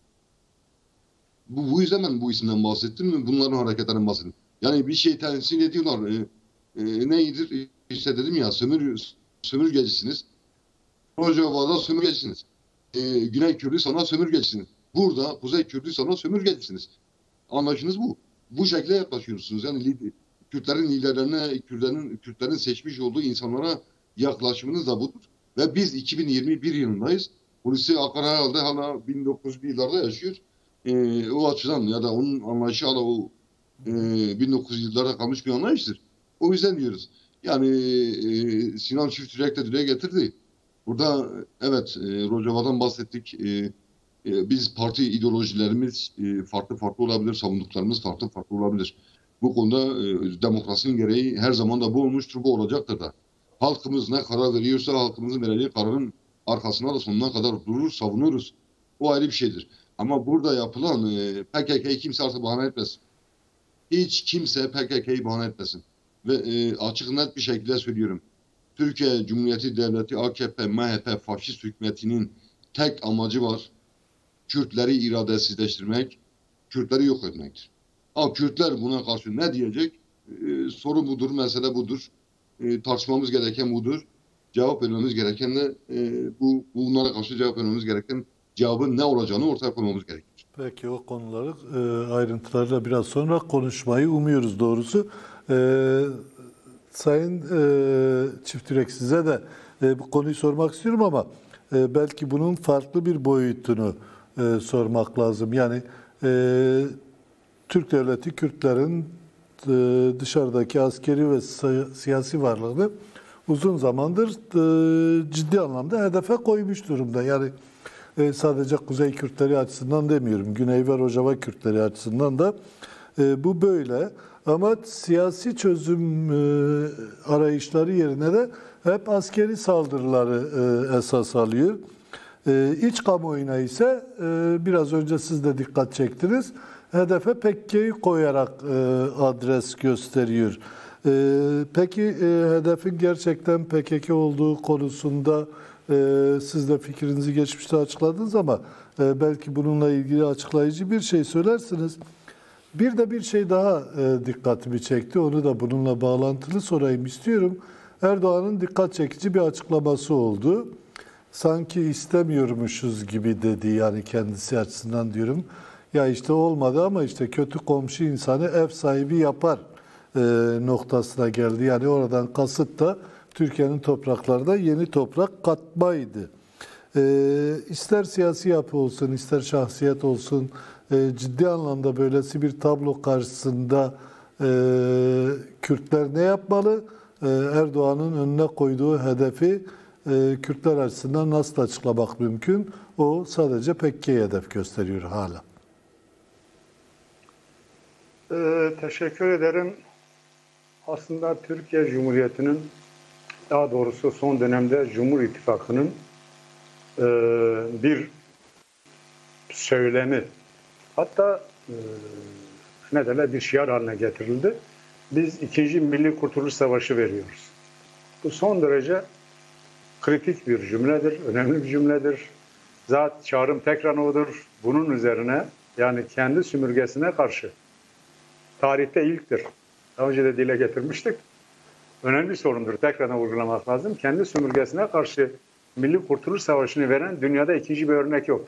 [SPEAKER 2] Bu yüzden ben bu isimden bahsettim. Bunların hareketlerinden bahsettim. Yani bir şey temsil ediyorlar. Neydir? İşte dedim ya sömürgecisiniz. Rojava'da sömürgecisiniz. Güney Kürdistan'a sömürgecisiniz. Burada Kuzey Kürdistan'a sömürgecisiniz. Anlayışınız bu. Bu şekilde yaklaşıyorsunuz. Yani Kürtlerin liderlerine, Kürtlerin seçmiş olduğu insanlara yaklaşımınız da budur. Ve biz 2021 yılındayız. Hulusi Akar herhalde hala 1900'lü yıllarda yaşıyor. O açıdan ya da onun anlayışı hala o 1900 yıllarda kalmış bir anlayıştır. O yüzden diyoruz. Yani Sinan Çiftürek de dile getirdi. Burada evet Rojava'dan bahsettik. Biz parti ideolojilerimiz farklı farklı olabilir. Savunduklarımız farklı farklı olabilir. Bu konuda demokrasinin gereği her zaman da bu olmuştur. Bu olacaktır da. Halkımız ne karar veriyorsa halkımızın vereceği kararın arkasına da sonuna kadar durur, savunuruz. O ayrı bir şeydir. Ama burada yapılan PKK'yı kimse artık bahane etmesin. Hiç kimse PKK'yı bahane etmesin. Ve açık net bir şekilde söylüyorum. Türkiye Cumhuriyeti Devleti, AKP, MHP, faşist hükümetinin tek amacı var. Kürtleri iradesizleştirmek, Kürtleri yok etmektir. Ama Kürtler buna karşı ne diyecek? Soru budur, mesele budur. Tartışmamız gereken budur. Cevap vermemiz gereken de bunlara karşı cevap vermemiz gereken cevabın ne olacağını ortaya koymamız gerekir.
[SPEAKER 1] Peki o konuları ayrıntılarıyla biraz sonra konuşmayı umuyoruz doğrusu. Sayın Çiftürek size de bu konuyu sormak istiyorum ama belki bunun farklı bir boyutunu sormak lazım. Yani Türk Devleti Kürtlerin dışarıdaki askeri ve siyasi varlığını uzun zamandır ciddi anlamda hedefe koymuş durumda. Yani sadece Kuzey Kürtleri açısından demiyorum, Güney ve Rojava Kürtleri açısından da bu böyle. Ama siyasi çözüm arayışları yerine de hep askeri saldırıları esas alıyor. İç kamuoyuna ise biraz önce siz de dikkat çektiniz. Hedefe PKK'yı koyarak adres gösteriyor. Peki hedefin gerçekten PKK olduğu konusunda siz de fikrinizi geçmişte açıkladınız ama belki bununla ilgili açıklayıcı bir şey söylersiniz. Bir de bir şey daha dikkatimi çekti. Onu da bununla bağlantılı sorayım istiyorum. Erdoğan'ın dikkat çekici bir açıklaması oldu. Sanki istemiyormuşuz gibi dedi, yani kendisi açısından diyorum. Ya işte olmadı ama işte kötü komşu insanı ev sahibi yapar noktasına geldi. Yani oradan kasıt da Türkiye'nin topraklarında yeni toprak katmaydı. İster siyasi yapı olsun, ister şahsiyet olsun, ciddi anlamda böylesi bir tablo karşısında Kürtler ne yapmalı? Erdoğan'ın önüne koyduğu hedefi Kürtler açısından nasıl açıklamak mümkün? O sadece PKK'ye hedef gösteriyor hala.
[SPEAKER 3] Teşekkür ederim. Aslında Türkiye Cumhuriyeti'nin, daha doğrusu son dönemde Cumhur İttifakı'nın bir söylemi, hatta ne derler, bir şiar haline getirildi. Biz 2. Milli Kurtuluş Savaşı veriyoruz. Bu son derece kritik bir cümledir, önemli bir cümledir. Zat çağrım tekrar odur. Bunun üzerine, yani kendi sömürgesine karşı, tarihte ilktir. Daha önce de dile getirmiştik. Önemli bir sorundur. Tekrardan vurgulamak lazım. Kendi sömürgesine karşı Milli Kurtuluş Savaşı'nı veren dünyada ikinci bir örnek yok.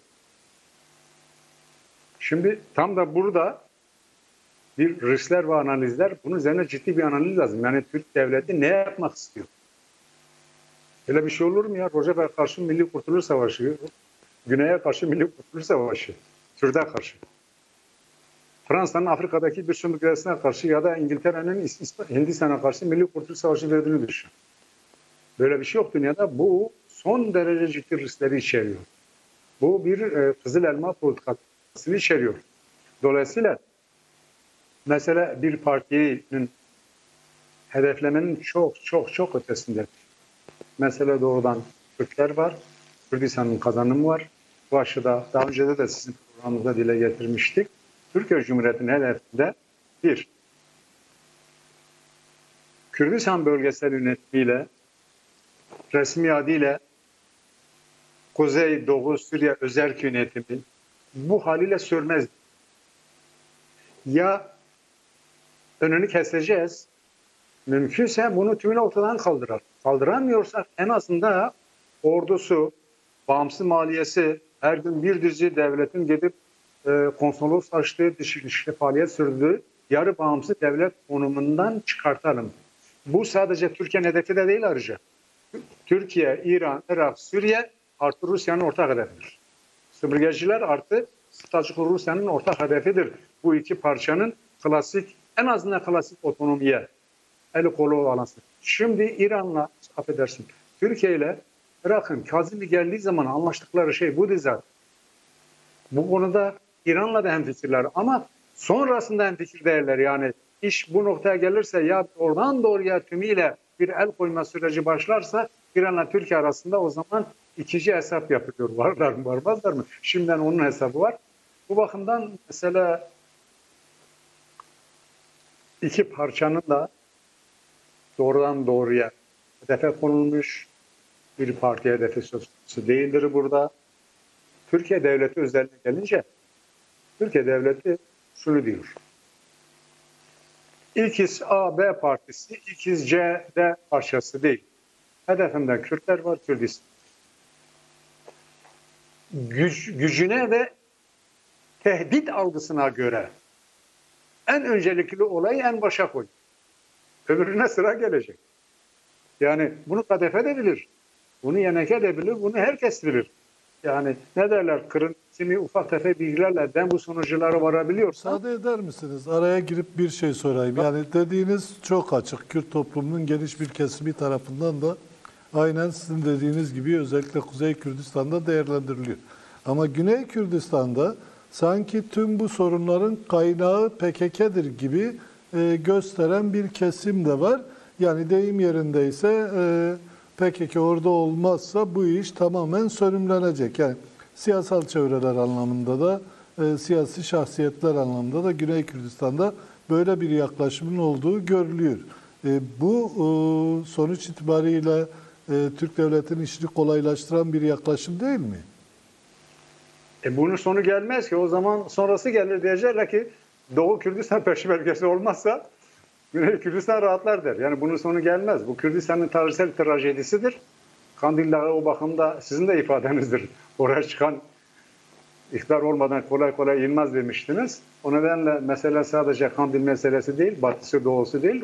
[SPEAKER 3] Şimdi tam da burada bir riskler ve analizler, bunun üzerine ciddi bir analiz lazım. Yani Türk Devleti ne yapmak istiyor? Öyle bir şey olur mu ya? Rojava'ya karşı Milli Kurtuluş Savaşı, Güney'e karşı Milli Kurtuluş Savaşı, Kürt'e karşı. Fransa'nın Afrika'daki bir sömürgesine karşı ya da İngiltere'nin Hindistan'a karşı Milli Kurtuluş Savaşı verdiğini düşün. Böyle bir şey yok dünyada. Bu son derece ciddi riskleri içeriyor. Bu bir Kızıl Elma politikasını içeriyor. Dolayısıyla mesela bir partinin hedeflemenin çok ötesinde. Mesela doğrudan Kürtler var, Kürdistan'ın kazanımı var. Bu aşıda daha önce de sizin programınızda dile getirmiştik. Türkiye Cumhuriyeti'nin hedefinde bir, Kürdistan bölgesel yönetimiyle resmi adıyla Kuzey Doğu Suriye özerk yönetimi bu haliyle sürmez. Ya önünü keseceğiz, mümkünse bunu tümüyle ortadan kaldırar. Kaldıramıyorsak en azından ordusu, bağımsız maliyesi, her gün bir dizi devletin gidip konsolos açtığı, dışişleri faaliyet sürdüğü yarı bağımsız devlet konumundan çıkartalım. Bu sadece Türkiye'nin hedefi de değil ayrıca. Türkiye, İran, Irak, Suriye artı Rusya'nın ortak hedefidir. Sömürgeciler artı statüko Rusya'nın ortak hedefidir. Bu iki parçanın klasik, en azından klasik otonomiye eli kolu bağlansın. Şimdi İran'la, affedersin, Türkiye ile Irak'ın Kazım'i geldiği zaman anlaştıkları şey bu zaten. Bu konuda İran'la da hemfikirler ama sonrasında hemfikir değerler. Yani iş bu noktaya gelirse ya oradan doğruya tümüyle bir el koyma süreci başlarsa İran'la Türkiye arasında o zaman ikinci hesap yapılıyor. Varlar mı varmazlar mı? Şimdiden onun hesabı var. Bu bakımdan mesela iki parçanın da doğrudan doğruya hedefe konulmuş bir parti hedefi söz konusu değildir burada. Türkiye devleti özelliğine gelince Türkiye devleti şunu diyor. İkiz A, B partisi, ikiz C, D parçası değil. Hedefimde Kürtler var, Kürdistan. Gücüne ve tehdit algısına göre en öncelikli olayı en başa koy. Öbürüne sıra gelecek. Yani bunu kadef edebilir. Bunu yenek edebilir. Bunu herkes bilir. Yani ne derler? Kimi ufak tefek bilgilerle ben bu sonuçlara varabiliyorsam...
[SPEAKER 1] Müsaade eder misiniz? Araya girip bir şey sorayım. Yani dediğiniz çok açık. Kürt toplumunun geniş bir kesimi tarafından da aynen sizin dediğiniz gibi özellikle Kuzey Kürdistan'da değerlendiriliyor. Ama Güney Kürdistan'da sanki tüm bu sorunların kaynağı PKK'dir gibi gösteren bir kesim de var. Yani deyim yerindeyse PKK orada olmazsa bu iş tamamen sönümlenecek. Yani siyasal çevreler anlamında da, siyasi şahsiyetler anlamında da Güney Kürdistan'da böyle bir yaklaşımın olduğu görülüyor. Bu sonuç itibariyle Türk devletinin işini kolaylaştıran bir yaklaşım değil mi?
[SPEAKER 3] Bunun sonu gelmez ki. O zaman sonrası gelir diyecekler ki Doğu Kürdistan peşmergesi olmazsa Güney Kürdistan rahatlar der. Yani bunun sonu gelmez. Bu Kürdistan'ın tarihsel trajedisidir. Kandil Dağı o bakımda sizin de ifadenizdir. Oraya çıkan iktidar olmadan kolay kolay inmez demiştiniz. O nedenle mesele sadece Kandil meselesi değil, batısı doğusu değil.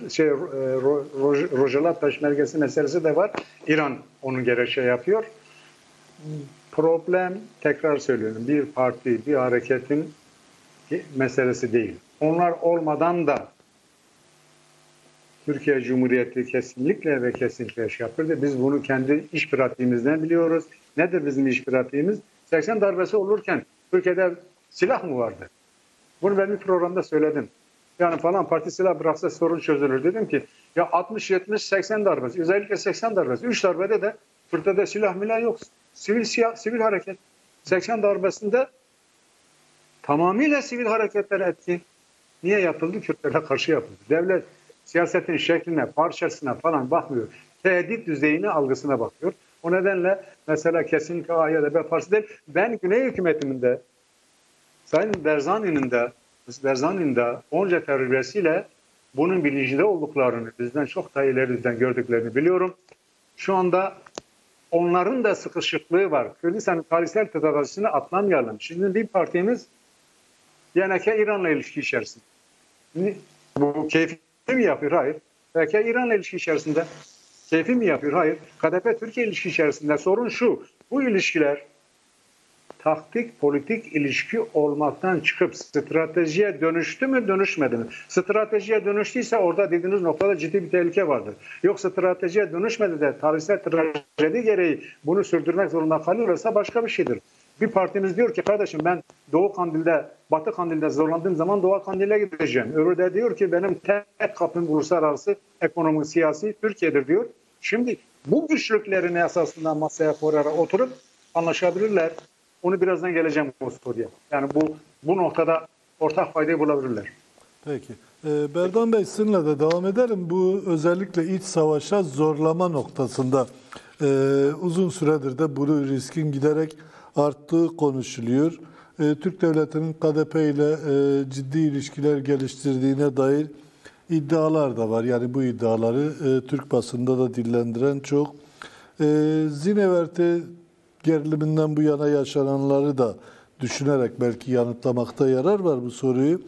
[SPEAKER 3] Rojava peşmergesi meselesi de var. İran onun gerekçe yapıyor. Problem, tekrar söylüyorum, bir parti, bir hareketin meselesi değil. Onlar olmadan da Türkiye Cumhuriyeti kesinlikle ve kesinlikle iş yapırdı. Biz bunu kendi iş pratiğimizden biliyoruz. Nedir bizim iş pratiğimiz? 80 darbesi olurken Türkiye'de silah mı vardı? Bunu ben bir programda söyledim. Yani falan parti silah bıraksa sorun çözülür. Dedim ki ya 60, 70, 80 darbesi. Özellikle 80 darbesi. 3 darbede de Türkiye'de silah milah yok. Sivil hareket. 80 darbesinde tamamıyla sivil hareketler etki. Niye yapıldı? Kürtlere karşı yapıldı. Devlet siyasetin şekline, parçasına falan bakmıyor. Tehdit düzeyine, algısına bakıyor. O nedenle mesela kesinlikle A ya da B partisi değil. Ben Güney hükümetinde Sayın Berzani'nin de onca terörüyle bunun bilincinde olduklarını, bizden çok daha ileriden gördüklerini biliyorum. Şu anda onların da sıkışıklığı var. Kürdistan'ın tarihsel tedavisini atlamayalım. Şimdi bir partimiz YNK İran'la ilişki içerisinde. Bu keyfi mi yapıyor? Hayır. Belki İran'la ilişki içerisinde keyfi mi yapıyor? Hayır. KDP Türkiye ilişki içerisinde. Sorun şu. Bu ilişkiler taktik, politik ilişki olmaktan çıkıp stratejiye dönüştü mü, dönüşmedi mi? Stratejiye dönüştüyse orada dediğiniz noktada ciddi bir tehlike vardır. Yoksa stratejiye dönüşmedi de tarihsel trajedi gereği bunu sürdürmek zorunda kalıyorsa başka bir şeydir. Bir partimiz diyor ki kardeşim ben Doğu Kandil'de, Batı Kandil'de zorlandığım zaman Doğu Kandil'e gideceğim. Öbürü de diyor ki benim tek kapım uluslararası ekonomi, siyasi Türkiye'dir diyor. Şimdi bu güçlüklerini esasında masaya koyarak oturup anlaşabilirler. Onu birazdan geleceğim o soruya. Yani bu noktada ortak faydayı bulabilirler.
[SPEAKER 1] Peki. Berdan Bey, sizinle de devam edelim. Bu özellikle iç savaşa zorlama noktasında uzun süredir de bu riskin giderek arttığı konuşuluyor. Türk Devleti'nin KDP ile ciddi ilişkiler geliştirdiğine dair iddialar da var. Yani bu iddiaları Türk basında da dillendiren çok. Zineverte geriliminden bu yana yaşananları da düşünerek belki yanıtlamakta yarar var bu soruyu.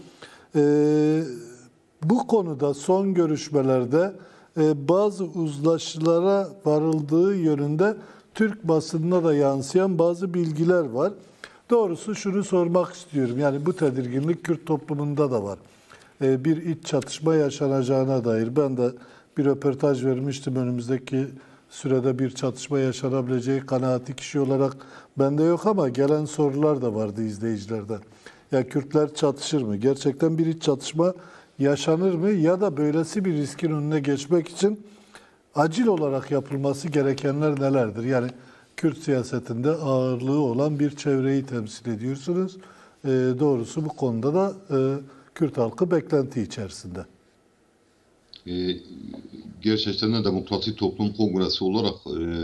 [SPEAKER 1] Bu konuda son görüşmelerde bazı uzlaşılara varıldığı yönünde Türk basınına da yansıyan bazı bilgiler var. Doğrusu şunu sormak istiyorum. Yani bu tedirginlik Kürt toplumunda da var. Bir iç çatışma yaşanacağına dair. Ben de bir röportaj vermiştim, önümüzdeki sürede bir çatışma yaşanabileceği kanaati kişi olarak bende yok ama gelen sorular da vardı izleyicilerden. Ya Kürtler çatışır mı? Gerçekten bir iç çatışma yaşanır mı? Ya da böylesi bir riskin önüne geçmek için acil olarak yapılması gerekenler nelerdir? Yani Kürt siyasetinde ağırlığı olan bir çevreyi temsil ediyorsunuz. Doğrusu bu konuda da Kürt halkı beklenti içerisinde.
[SPEAKER 2] Gerçekten de Demokratik Toplum Kongresi olarak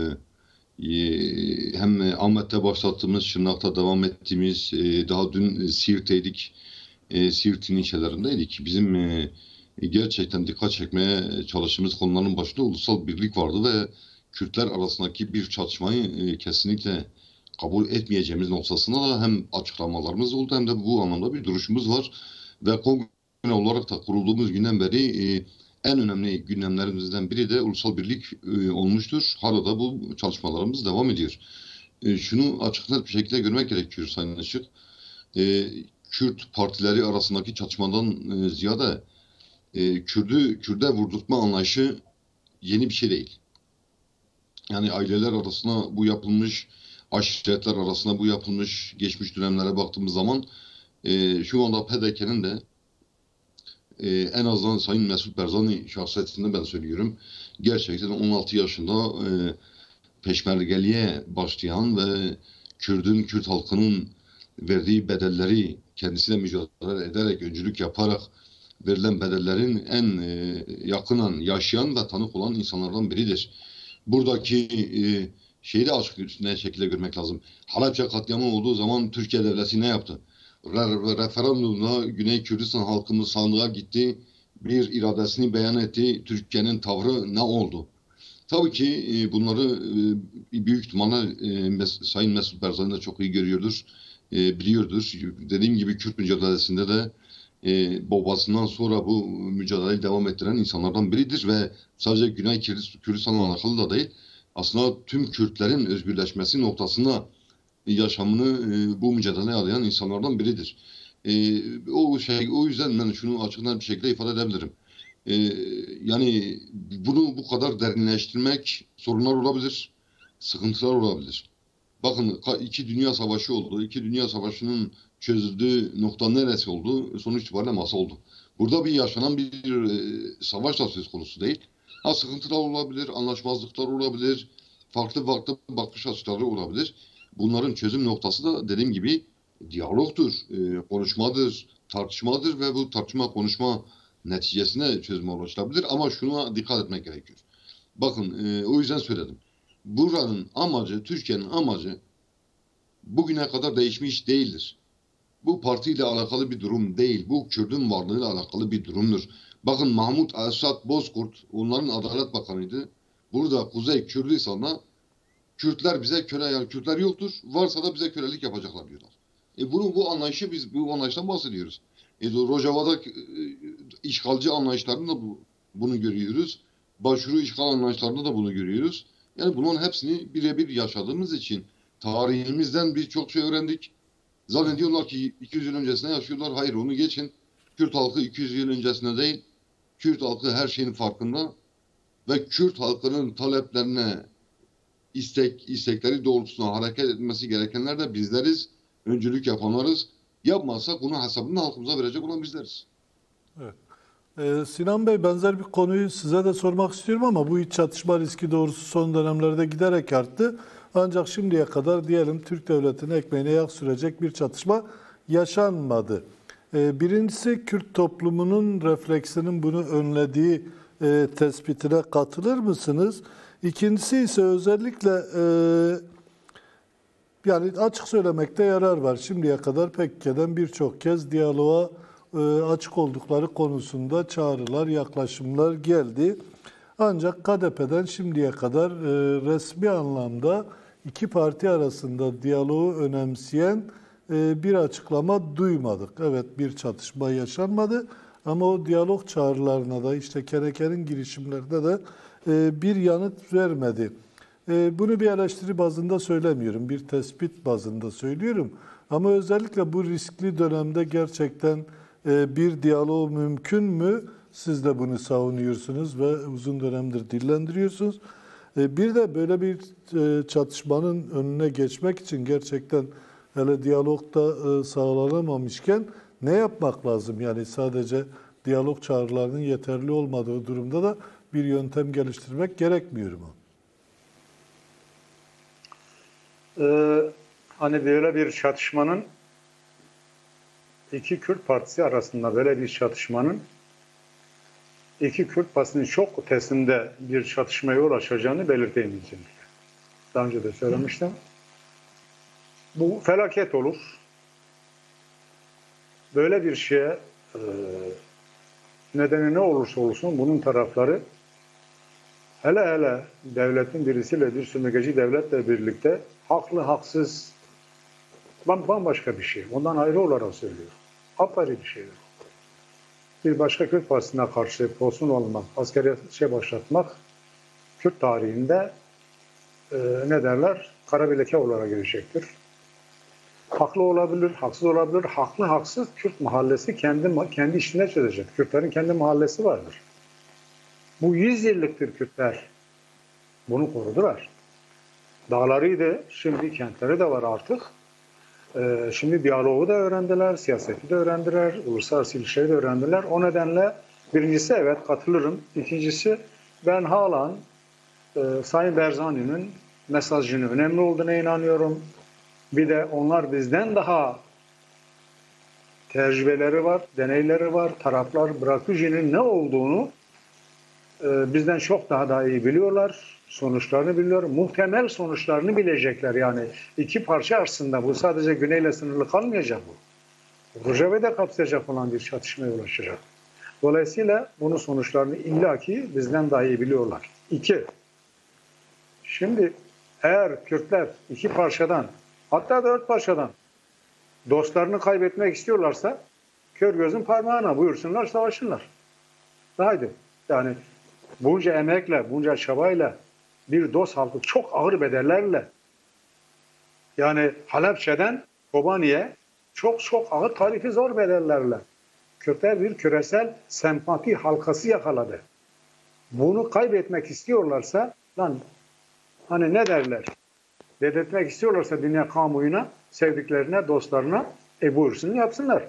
[SPEAKER 2] hem Ahmet'te başlattığımız, Şırnak'ta devam ettiğimiz, daha dün Siirt'teydik, Siirt'in ilçelerindeydik. Bizim gerçekten dikkat çekmeye çalıştığımız konuların başında ulusal birlik vardı ve Kürtler arasındaki bir çatışmayı kesinlikle kabul etmeyeceğimiz noktasında da hem açıklamalarımız oldu hem de bu anlamda bir duruşumuz var. Ve kongre olarak da kurulduğumuz günden beri en önemli gündemlerimizden biri de ulusal birlik olmuştur. Hala da bu çalışmalarımız devam ediyor. Şunu açık net bir şekilde görmek gerekiyor Sayın Işık. Kürt partileri arasındaki çatışmadan ziyade Kürde vurdurtma anlayışı yeni bir şey değil. Yani aileler arasında bu yapılmış, aşiretler arasında bu yapılmış, geçmiş dönemlere baktığımız zaman şu anda PDK'nin de en azından Sayın Mesut Barzani şahsiyetinde ben söylüyorum. Gerçekten 16 yaşında peşmergeliğe başlayan ve Kürt halkının verdiği bedelleri kendisiyle mücadele ederek, öncülük yaparak verilen bedellerin en yakınan, yaşayan ve tanık olan insanlardan biridir. Buradaki şeyi de açık ne şekilde görmek lazım. Halepçe katliamı olduğu zaman Türkiye Devleti ne yaptı? Referandumda Güney Kürdistan halkımız sandığa gitti, bir iradesini beyan etti. Türkiye'nin tavrı ne oldu? Tabii ki bunları büyük ihtimalle Sayın Mesut Barzani de çok iyi görüyordur, biliyordur. Dediğim gibi Kürt mücadelesinde de babasından sonra bu mücadeleyi devam ettiren insanlardan biridir ve sadece Güney Kürdistan'la alakalı da değil, aslında tüm Kürtlerin özgürleşmesi noktasında yaşamını bu mücadeleye adayan insanlardan biridir. O yüzden ben şunu açıktan bir şekilde ifade edebilirim. Yani bunu bu kadar derinleştirmek sorunlar olabilir, sıkıntılar olabilir. Bakın 2 dünya savaşı oldu. 2 dünya savaşının çözüldüğü nokta neresi oldu? Sonuç itibariyle masa oldu. Burada bir yaşanan bir savaş da söz konusu değil. Sıkıntılar olabilir, anlaşmazlıklar olabilir, farklı bakış açıları olabilir. Bunların çözüm noktası da dediğim gibi diyalogtur, konuşmadır, tartışmadır ve bu tartışma konuşma neticesinde çözüme ulaşılabilir. Ama şuna dikkat etmek gerekiyor. Bakın o yüzden söyledim. Buranın amacı, Türkiye'nin amacı bugüne kadar değişmiş değildir. Bu partiyle alakalı bir durum değil. Bu Kürt'ün varlığıyla alakalı bir durumdur. Bakın Mahmut Esat Bozkurt, onların Adalet Bakanıydı. Burada Kuzey Kürdistan'da Kürtler bize köle, yani Kürtler yoktur. Varsa da bize kölelik yapacaklar diyorlar. Bu anlayışı biz bu anlayıştan bahsediyoruz. Rojava'da işgalci anlayışlarında bunu görüyoruz. Başvuru işgal anlayışlarında da bunu görüyoruz. Yani bunların hepsini birebir yaşadığımız için tarihimizden birçok şey öğrendik. Zannediyorlar ki 200 yıl öncesine yaşıyorlar. Hayır, onu geçin. Kürt halkı 200 yıl öncesine değil. Kürt halkı her şeyin farkında ve Kürt halkının taleplerine, istekleri doğrultusunda hareket etmesi gerekenler de bizleriz. Öncülük yapanlarız. Yapmazsak bunun hesabını halkımıza verecek olan bizleriz.
[SPEAKER 1] Evet. Sinan Bey, benzer bir konuyu size de sormak istiyorum ama bu iç çatışma riski doğrusu son dönemlerde giderek arttı. Ancak şimdiye kadar diyelim Türk Devleti'nin ekmeğine yağ sürecek bir çatışma yaşanmadı. Birincisi Kürt toplumunun refleksinin bunu önlediği tespitine katılır mısınız? İkincisi ise özellikle yani açık söylemekte yarar var. Şimdiye kadar PKK'den birçok kez diyaloğa açık oldukları konusunda çağrılar, yaklaşımlar geldi. Ancak KDP'den şimdiye kadar resmi anlamda iki parti arasında diyaloğu önemseyen bir açıklama duymadık. Evet, bir çatışma yaşanmadı ama o diyalog çağrılarına da işte Kereke'nin girişimlerinde de bir yanıt vermedi. Bunu bir eleştiri bazında söylemiyorum, bir tespit bazında söylüyorum. Ama özellikle bu riskli dönemde gerçekten bir diyalog mümkün mü? Siz de bunu savunuyorsunuz ve uzun dönemdir dillendiriyorsunuz. Bir de böyle bir çatışmanın önüne geçmek için gerçekten hele diyalogda sağlanamamışken ne yapmak lazım? Yani sadece diyalog çağrılarının yeterli olmadığı durumda da bir yöntem geliştirmek gerekmiyor mu?
[SPEAKER 3] Hani böyle bir çatışmanın iki Kürt partisi arasında böyle bir çatışmanın iki Kürt partisinin çok ötesinde bir çatışmaya ulaşacağını belirteyim. Daha önce de söylemiştim. Bu felaket olur. Böyle bir şeye nedeni ne olursa olsun bunun tarafları hele devletin birisiyle bir sömürgeci devletle birlikte haklı haksız bambaşka bir şey. Ondan ayrı olarak söylüyorum. Apayrı bir şeydir. Bir başka Kürt partisine karşı posun olmak, askeri başlatmak Kürt tarihinde ne derler? Kara bir leke olarak girecektir. Haklı olabilir, haksız olabilir. Haklı haksız Kürt mahallesi kendi işine çözecek. Kürtlerin kendi mahallesi vardır. Bu 100 yıllıktır Kürtler. Bunu korudular. Dağlarıydı, şimdi kentleri de var artık. Şimdi diyaloğu da öğrendiler, siyaseti de öğrendiler, uluslararası ilişkileri de öğrendiler. O nedenle birincisi evet katılırım. İkincisi ben halen Sayın Barzani'nin mesajının önemli olduğuna inanıyorum. Bir de onlar bizden daha tecrübeleri var, deneyleri var. Taraflar Bırakıcı'nın ne olduğunu bizden çok daha iyi biliyorlar. Sonuçlarını biliyor. Muhtemel sonuçlarını bilecekler. Yani iki parça arasında bu sadece güneyle sınırlı kalmayacak bu. Rojava'yı da kapsayacak olan bir çatışmaya ulaşacak. Dolayısıyla bunun sonuçlarını illaki bizden daha iyi biliyorlar. İki, şimdi eğer Kürtler iki parçadan hatta 4 parçadan dostlarını kaybetmek istiyorlarsa kör gözün parmağına buyursunlar, savaşsınlar. Haydi. Yani bunca emekle, bunca çabayla bir dost halkı çok ağır bedellerle yani Halepçe'den Kobani'ye çok ağır tarifi zor bedellerle Kürtler bir küresel sempati halkası yakaladı. Bunu kaybetmek istiyorlarsa lan hani ne derler? Dedirtmek istiyorlarsa dünya kamuoyuna, sevdiklerine, dostlarına buyursun yapsınlar.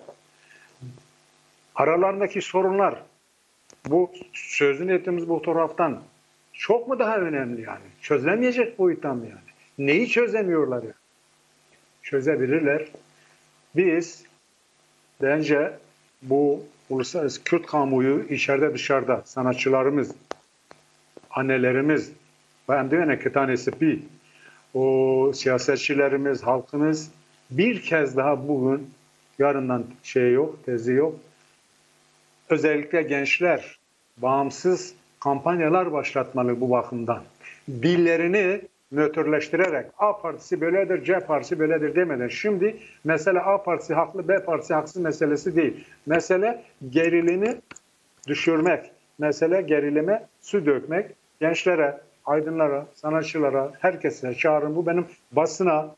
[SPEAKER 3] Aralarındaki sorunlar bu sözünü ettiğimiz bu fotoğraftan çok mu daha önemli yani? Çözülemeyecek boyuttan mı yani? Neyi çözemiyorlar ya? Çözebilirler. Biz bence bu uluslararası Kürt kamuoyu içeride dışarıda sanatçılarımız, annelerimiz, ben de yine iki tanesi bir o siyasetçilerimiz, halkımız bir kez daha bugün yarından tezi yok. Özellikle gençler bağımsız kampanyalar başlatmalı bu bakımdan. Dillerini nötrleştirerek A partisi böyledir, C partisi böyledir demeden. Şimdi mesele A partisi haklı, B partisi haksız meselesi değil. Mesele gerilimi düşürmek. Mesele gerilime su dökmek. Gençlere, aydınlara, sanatçılara, herkese çağırın. Bu benim basına.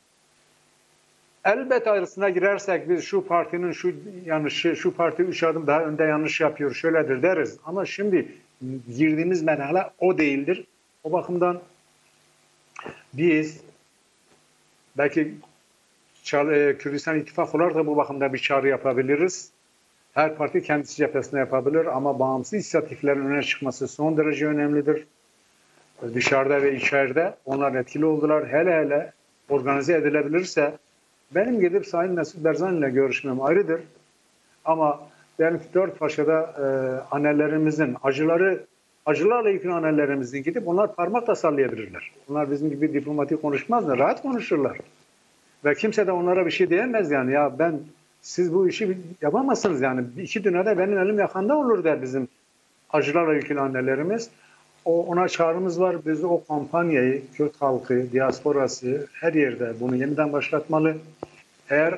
[SPEAKER 3] Elbet arasına girersek biz şu partinin şu yanlışı, şu parti 3 adım daha önde yanlış yapıyor, şöyledir deriz. Ama şimdi girdiğimiz merhale o değildir. O bakımdan biz belki Kürdistan İttifakı olarak da bu bakımda bir çağrı yapabiliriz. Her parti kendisi cephesine yapabilir ama bağımsız inisiyatiflerin öne çıkması son derece önemlidir. Dışarıda ve içeride onlar etkili oldular. Hele organize edilebilirse benim gidip Sayın Mesut Barzani ile görüşmem ayrıdır. Ama diyelim ki dört paşada annelerimizin acılarla ilgili annelerimizin gidip onlar parmakla sallayabilirler. Onlar bizim gibi diplomatik konuşmazlar, rahat konuşurlar. Ve kimse de onlara bir şey diyemez yani. Ya siz bu işi yapamazsınız yani. İki dünyada benim elim yakanda olur der bizim acılarla ilgili annelerimiz. Ona çağrımız var. Biz o kampanyayı, Kürt halkı, diasporası her yerde bunu yeniden başlatmalı. Eğer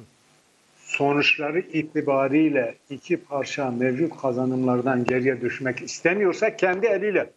[SPEAKER 3] sonuçları itibariyle iki parça mevcut kazanımlardan geriye düşmek istemiyorsa kendi eliyle.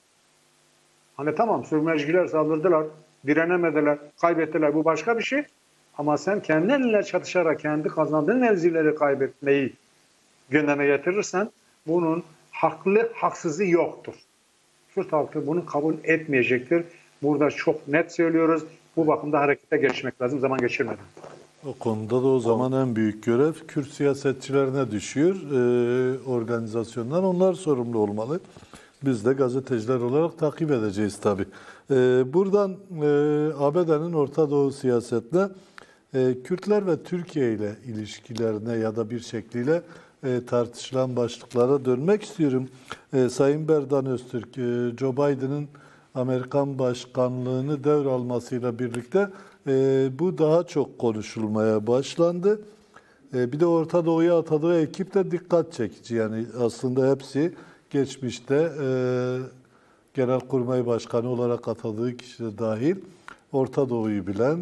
[SPEAKER 3] Hani tamam sürmeciler saldırdılar, direnemediler, kaybettiler. Bu başka bir şey. Ama sen kendi elinle çatışarak kendi kazandığın mevzileri kaybetmeyi gündeme getirirsen bunun haklı haksızı yoktur. Kürt halkı bunu kabul etmeyecektir. Burada çok net söylüyoruz. Bu bakımda harekete geçmek lazım zaman geçirmeden.
[SPEAKER 1] O konuda da o zaman en büyük görev Kürt siyasetçilerine düşüyor. Organizasyonlar onlar sorumlu olmalı. Biz de gazeteciler olarak takip edeceğiz tabii. Buradan ABD'nin Orta Doğu siyasetine Kürtler ve Türkiye ile ilişkilerine ya da bir şekliyle tartışılan başlıklara dönmek istiyorum. Sayın Berdan Öztürk, Joe Biden'ın Amerikan başkanlığını devralmasıyla birlikte bu daha çok konuşulmaya başlandı. Bir de Orta Doğu'ya atadığı ekip de dikkat çekici. Yani aslında hepsi geçmişte Genelkurmay Başkanı olarak atadığı kişi de dahil Orta Doğu'yu bilen,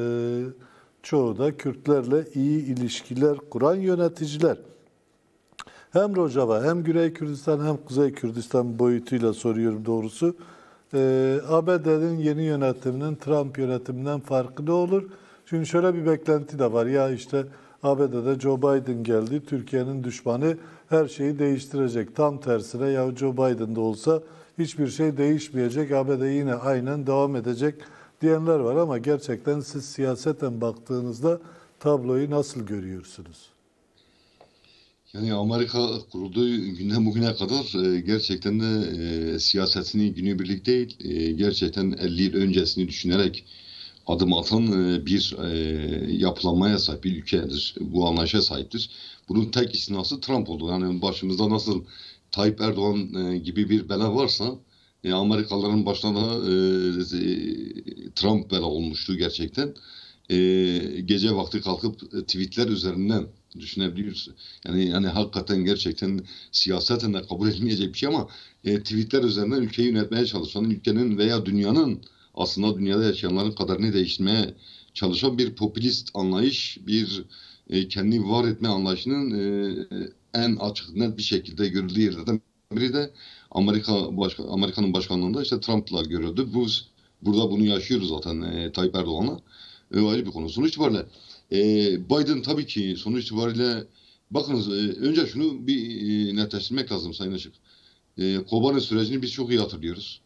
[SPEAKER 1] çoğu da Kürtlerle iyi ilişkiler kuran yöneticiler. Hem Rojava hem Güney Kürdistan hem Kuzey Kürdistan boyutuyla soruyorum doğrusu. ABD'nin yeni yönetiminin Trump yönetiminden farkı ne olur? Çünkü şöyle bir beklenti de var. Ya işte ABD'de Joe Biden geldi, Türkiye'nin düşmanı her şeyi değiştirecek. Tam tersine ya Joe Biden'da olsa hiçbir şey değişmeyecek, ABD yine aynen devam edecek diyenler var. Ama gerçekten siz siyaseten baktığınızda tabloyu nasıl görüyorsunuz?
[SPEAKER 2] Yani Amerika kurulduğu günden bugüne kadar gerçekten de siyasetini günübirlik değil, gerçekten 50 yıl öncesini düşünerek adım atan bir yapılanmaya sahip bir ülkedir. Bu anlayışa sahiptir. Bunun tek istinası Trump oldu. Yani başımızda nasıl Tayyip Erdoğan gibi bir bela varsa Amerikalıların başına da Trump bela olmuştu gerçekten. Gece vakti kalkıp tweetler üzerinden düşünebiliyoruz. Yani hakikaten gerçekten siyaseten de kabul edilmeyecek bir şey ama tweetler üzerinden ülkeyi yönetmeye çalışan, ülkenin veya dünyanın aslında dünyada yaşayanların kaderini değiştirmeye çalışan bir popülist anlayış, bir kendini var etme anlayışının en açık net bir şekilde görüldüğü yerlerden biri de Amerika'nın başkanlığında işte Trump'la görüldü. Burada bunu yaşıyoruz zaten Tayyip Erdoğan'la. Ayrı bir konu. Sonuç itibariyle Biden tabii ki sonuç itibariyle bakınız önce şunu bir netleştirmek lazım Sayın Işık. Kobani sürecini biz çok iyi hatırlıyoruz.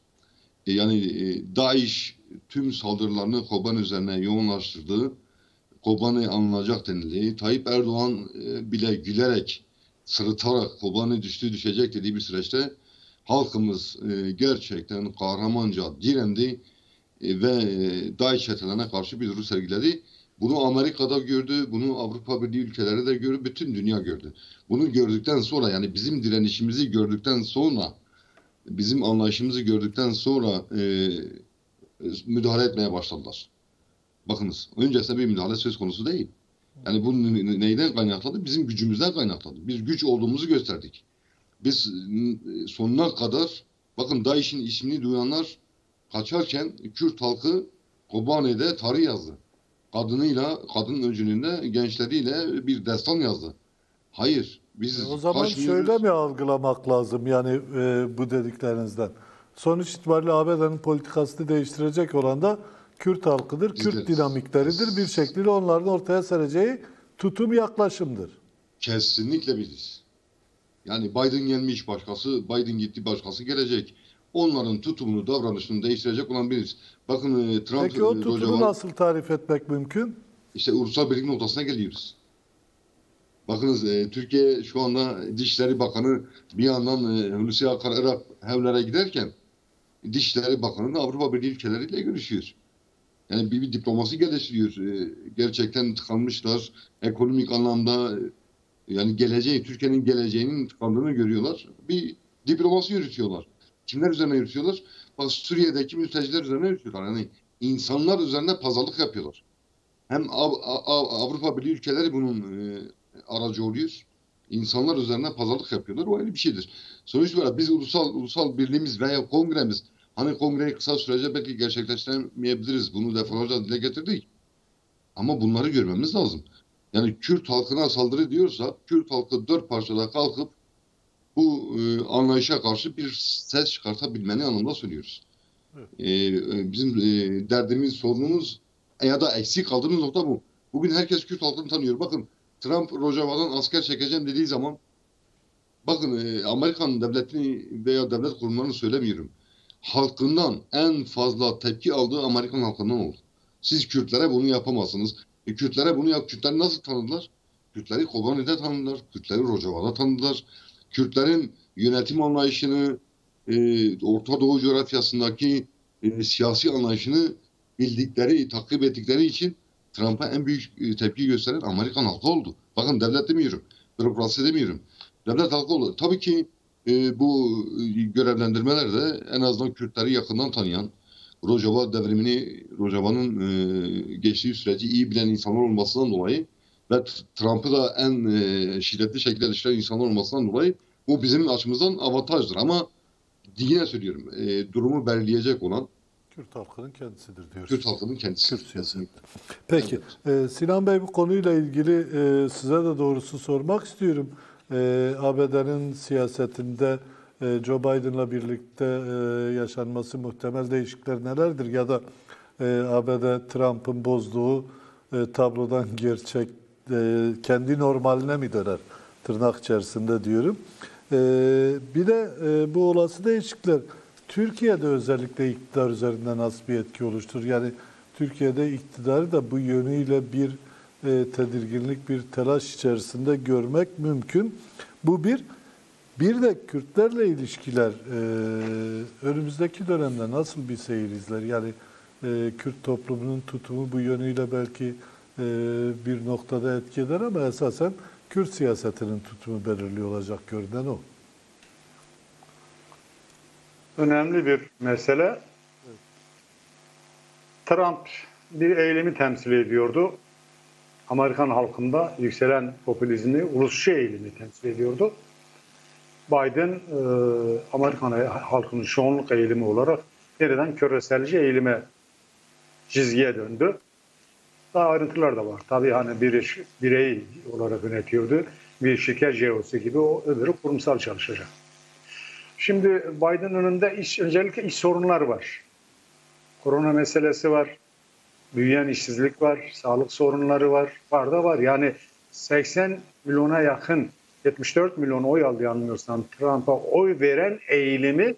[SPEAKER 2] DAEŞ tüm saldırılarını Kobani üzerine yoğunlaştırdığı, Kobani alınacak denildiği, Tayyip Erdoğan bile gülerek, sırıtarak Kobani düşecek dediği bir süreçte halkımız gerçekten kahramanca direndi ve DAEŞ çetelerine karşı bir duruş sergiledi. Bunu Amerika'da gördü, bunu Avrupa Birliği ülkeleri de gördü, bütün dünya gördü. Bunu gördükten sonra yani bizim direnişimizi gördükten sonra, bizim anlayışımızı gördükten sonra müdahale etmeye başladılar. Bakınız, öncesinde bir müdahale söz konusu değil. Yani bu neyden kaynakladı? Bizim gücümüzden kaynakladı. Biz güç olduğumuzu gösterdik. Biz sonuna kadar, bakın DAEŞ'in ismini duyanlar kaçarken Kürt halkı Kobani'de tarih yazdı. Kadın öncülüğünde gençleriyle bir destan yazdı. Hayır. Biz
[SPEAKER 1] o zaman şöyle mi algılamak lazım yani bu dediklerinizden? Sonuç itibariyle ABD'nin politikasını değiştirecek olan da Kürt halkıdır, Kürt dinamikleridir. Bir şekilde onların ortaya sereceği tutum yaklaşımdır.
[SPEAKER 2] Kesinlikle biziz. Yani Biden gelmiş başkası, Biden gitti başkası gelecek. Onların tutumunu, davranışını değiştirecek olan biriz. Bakın Trump...
[SPEAKER 1] Peki o tutumu nasıl tarif etmek mümkün?
[SPEAKER 2] İşte ulusal birlik noktasına geliyoruz. Bakınız Türkiye şu anda Dışişleri Bakanı bir yandan Hulusi Akar Irak evlere giderken Dışişleri Bakanı da Avrupa Birliği ülkeleriyle görüşüyor. Yani bir diplomasi geliştiriyor. Gerçekten tıkanmışlar. Ekonomik anlamda Yani geleceği, Türkiye'nin geleceğinin tıkandığını görüyorlar. Bir diplomasi yürütüyorlar. Kimler üzerine yürütüyorlar? Bak Suriye'deki mülteciler üzerine yürütüyorlar. Yani insanlar üzerine pazarlık yapıyorlar. Hem Avrupa Birliği ülkeleri bunun aracı oluyor. İnsanlar üzerine pazarlık yapıyorlar. O ayrı bir şeydir. Sonuç olarak biz ulusal birliğimiz veya kongremiz, hani kongreyi kısa sürece belki gerçekleştiremeyebiliriz. Bunu defalarca dile getirdik. Ama bunları görmemiz lazım. Yani Kürt halkına saldırı diyorsa, Kürt halkı 4 parçada kalkıp bu anlayışa karşı bir ses çıkartabilmeni anlamda söylüyoruz. Evet. Bizim derdimiz, sorunumuz ya da eksik kaldığımız nokta bu. Bugün herkes Kürt halkını tanıyor. Bakın Trump Rojava'dan asker çekeceğim dediği zaman, bakın Amerikan devletini veya devlet kurumlarını söylemiyorum. Halkından en fazla tepki aldığı Amerikan halkından oldu. Siz Kürtlere bunu yapamazsınız. Kürtlere bunu yap. Kürtleri nasıl tanıdılar? Kürtleri Kobani'de tanıdılar. Kürtleri Rojava'da tanıdılar. Kürtlerin yönetim anlayışını, Orta Doğu coğrafyasındaki siyasi anlayışını bildikleri, takip ettikleri için Trump'a en büyük tepki gösteren Amerikan halkı oldu. Bakın devlet demiyorum, bürokrasi demiyorum. Devlet halkı oldu. Tabii ki bu görevlendirmeler de en azından Kürtleri yakından tanıyan, Rojava'nın geçtiği süreci iyi bilen insanlar olmasından dolayı ve Trump'ı da en şiddetli şekilde dışlayan insanlar olmasından dolayı bu bizim açımızdan avantajdır. Ama yine söylüyorum, durumu belirleyecek olan
[SPEAKER 1] Kürt halkının kendisidir diyoruz.
[SPEAKER 2] Kürt halkının kendisi.
[SPEAKER 1] Kürt siyaseti. Peki. Evet. Sinan Bey, bu konuyla ilgili size de doğrusu sormak istiyorum. ABD'nin siyasetinde Joe Biden'la birlikte yaşanması muhtemel değişiklikler nelerdir? Ya da ABD Trump'ın bozduğu tablodan gerçek kendi normaline mi döner? Tırnak içerisinde diyorum. Bir de bu olası değişiklikler Türkiye'de özellikle iktidar üzerinde nasıl bir etki oluşturur? Yani Türkiye'de iktidarı da bu yönüyle bir tedirginlik, bir telaş içerisinde görmek mümkün. Bu bir. Bir de Kürtlerle ilişkiler önümüzdeki dönemde nasıl bir seyir izler? Yani Kürt toplumunun tutumu bu yönüyle belki bir noktada etki eder ama esasen Kürt siyasetinin tutumu belirli olacak görünen o.
[SPEAKER 3] Önemli bir mesele. Trump bir eğilimi temsil ediyordu. Amerikan halkında yükselen popülizmi, ulusçu eğilimi temsil ediyordu. Biden, Amerikan halkının çoğunluk eğilimi olarak yeniden küreselci eğilime, çizgiye döndü. Daha ayrıntılar da var. Tabii hani bir birey olarak yönetiyordu. Bir şirket CEO'su gibi, o öbürü kurumsal çalışacak. Şimdi Biden önünde öncelikle iş sorunları var. Korona meselesi var. Büyüyen işsizlik var. Sağlık sorunları var. Var. Yani 80 milyona yakın, 74 milyon oy aldı yanılmıyorsam, Trump'a oy veren eğilimi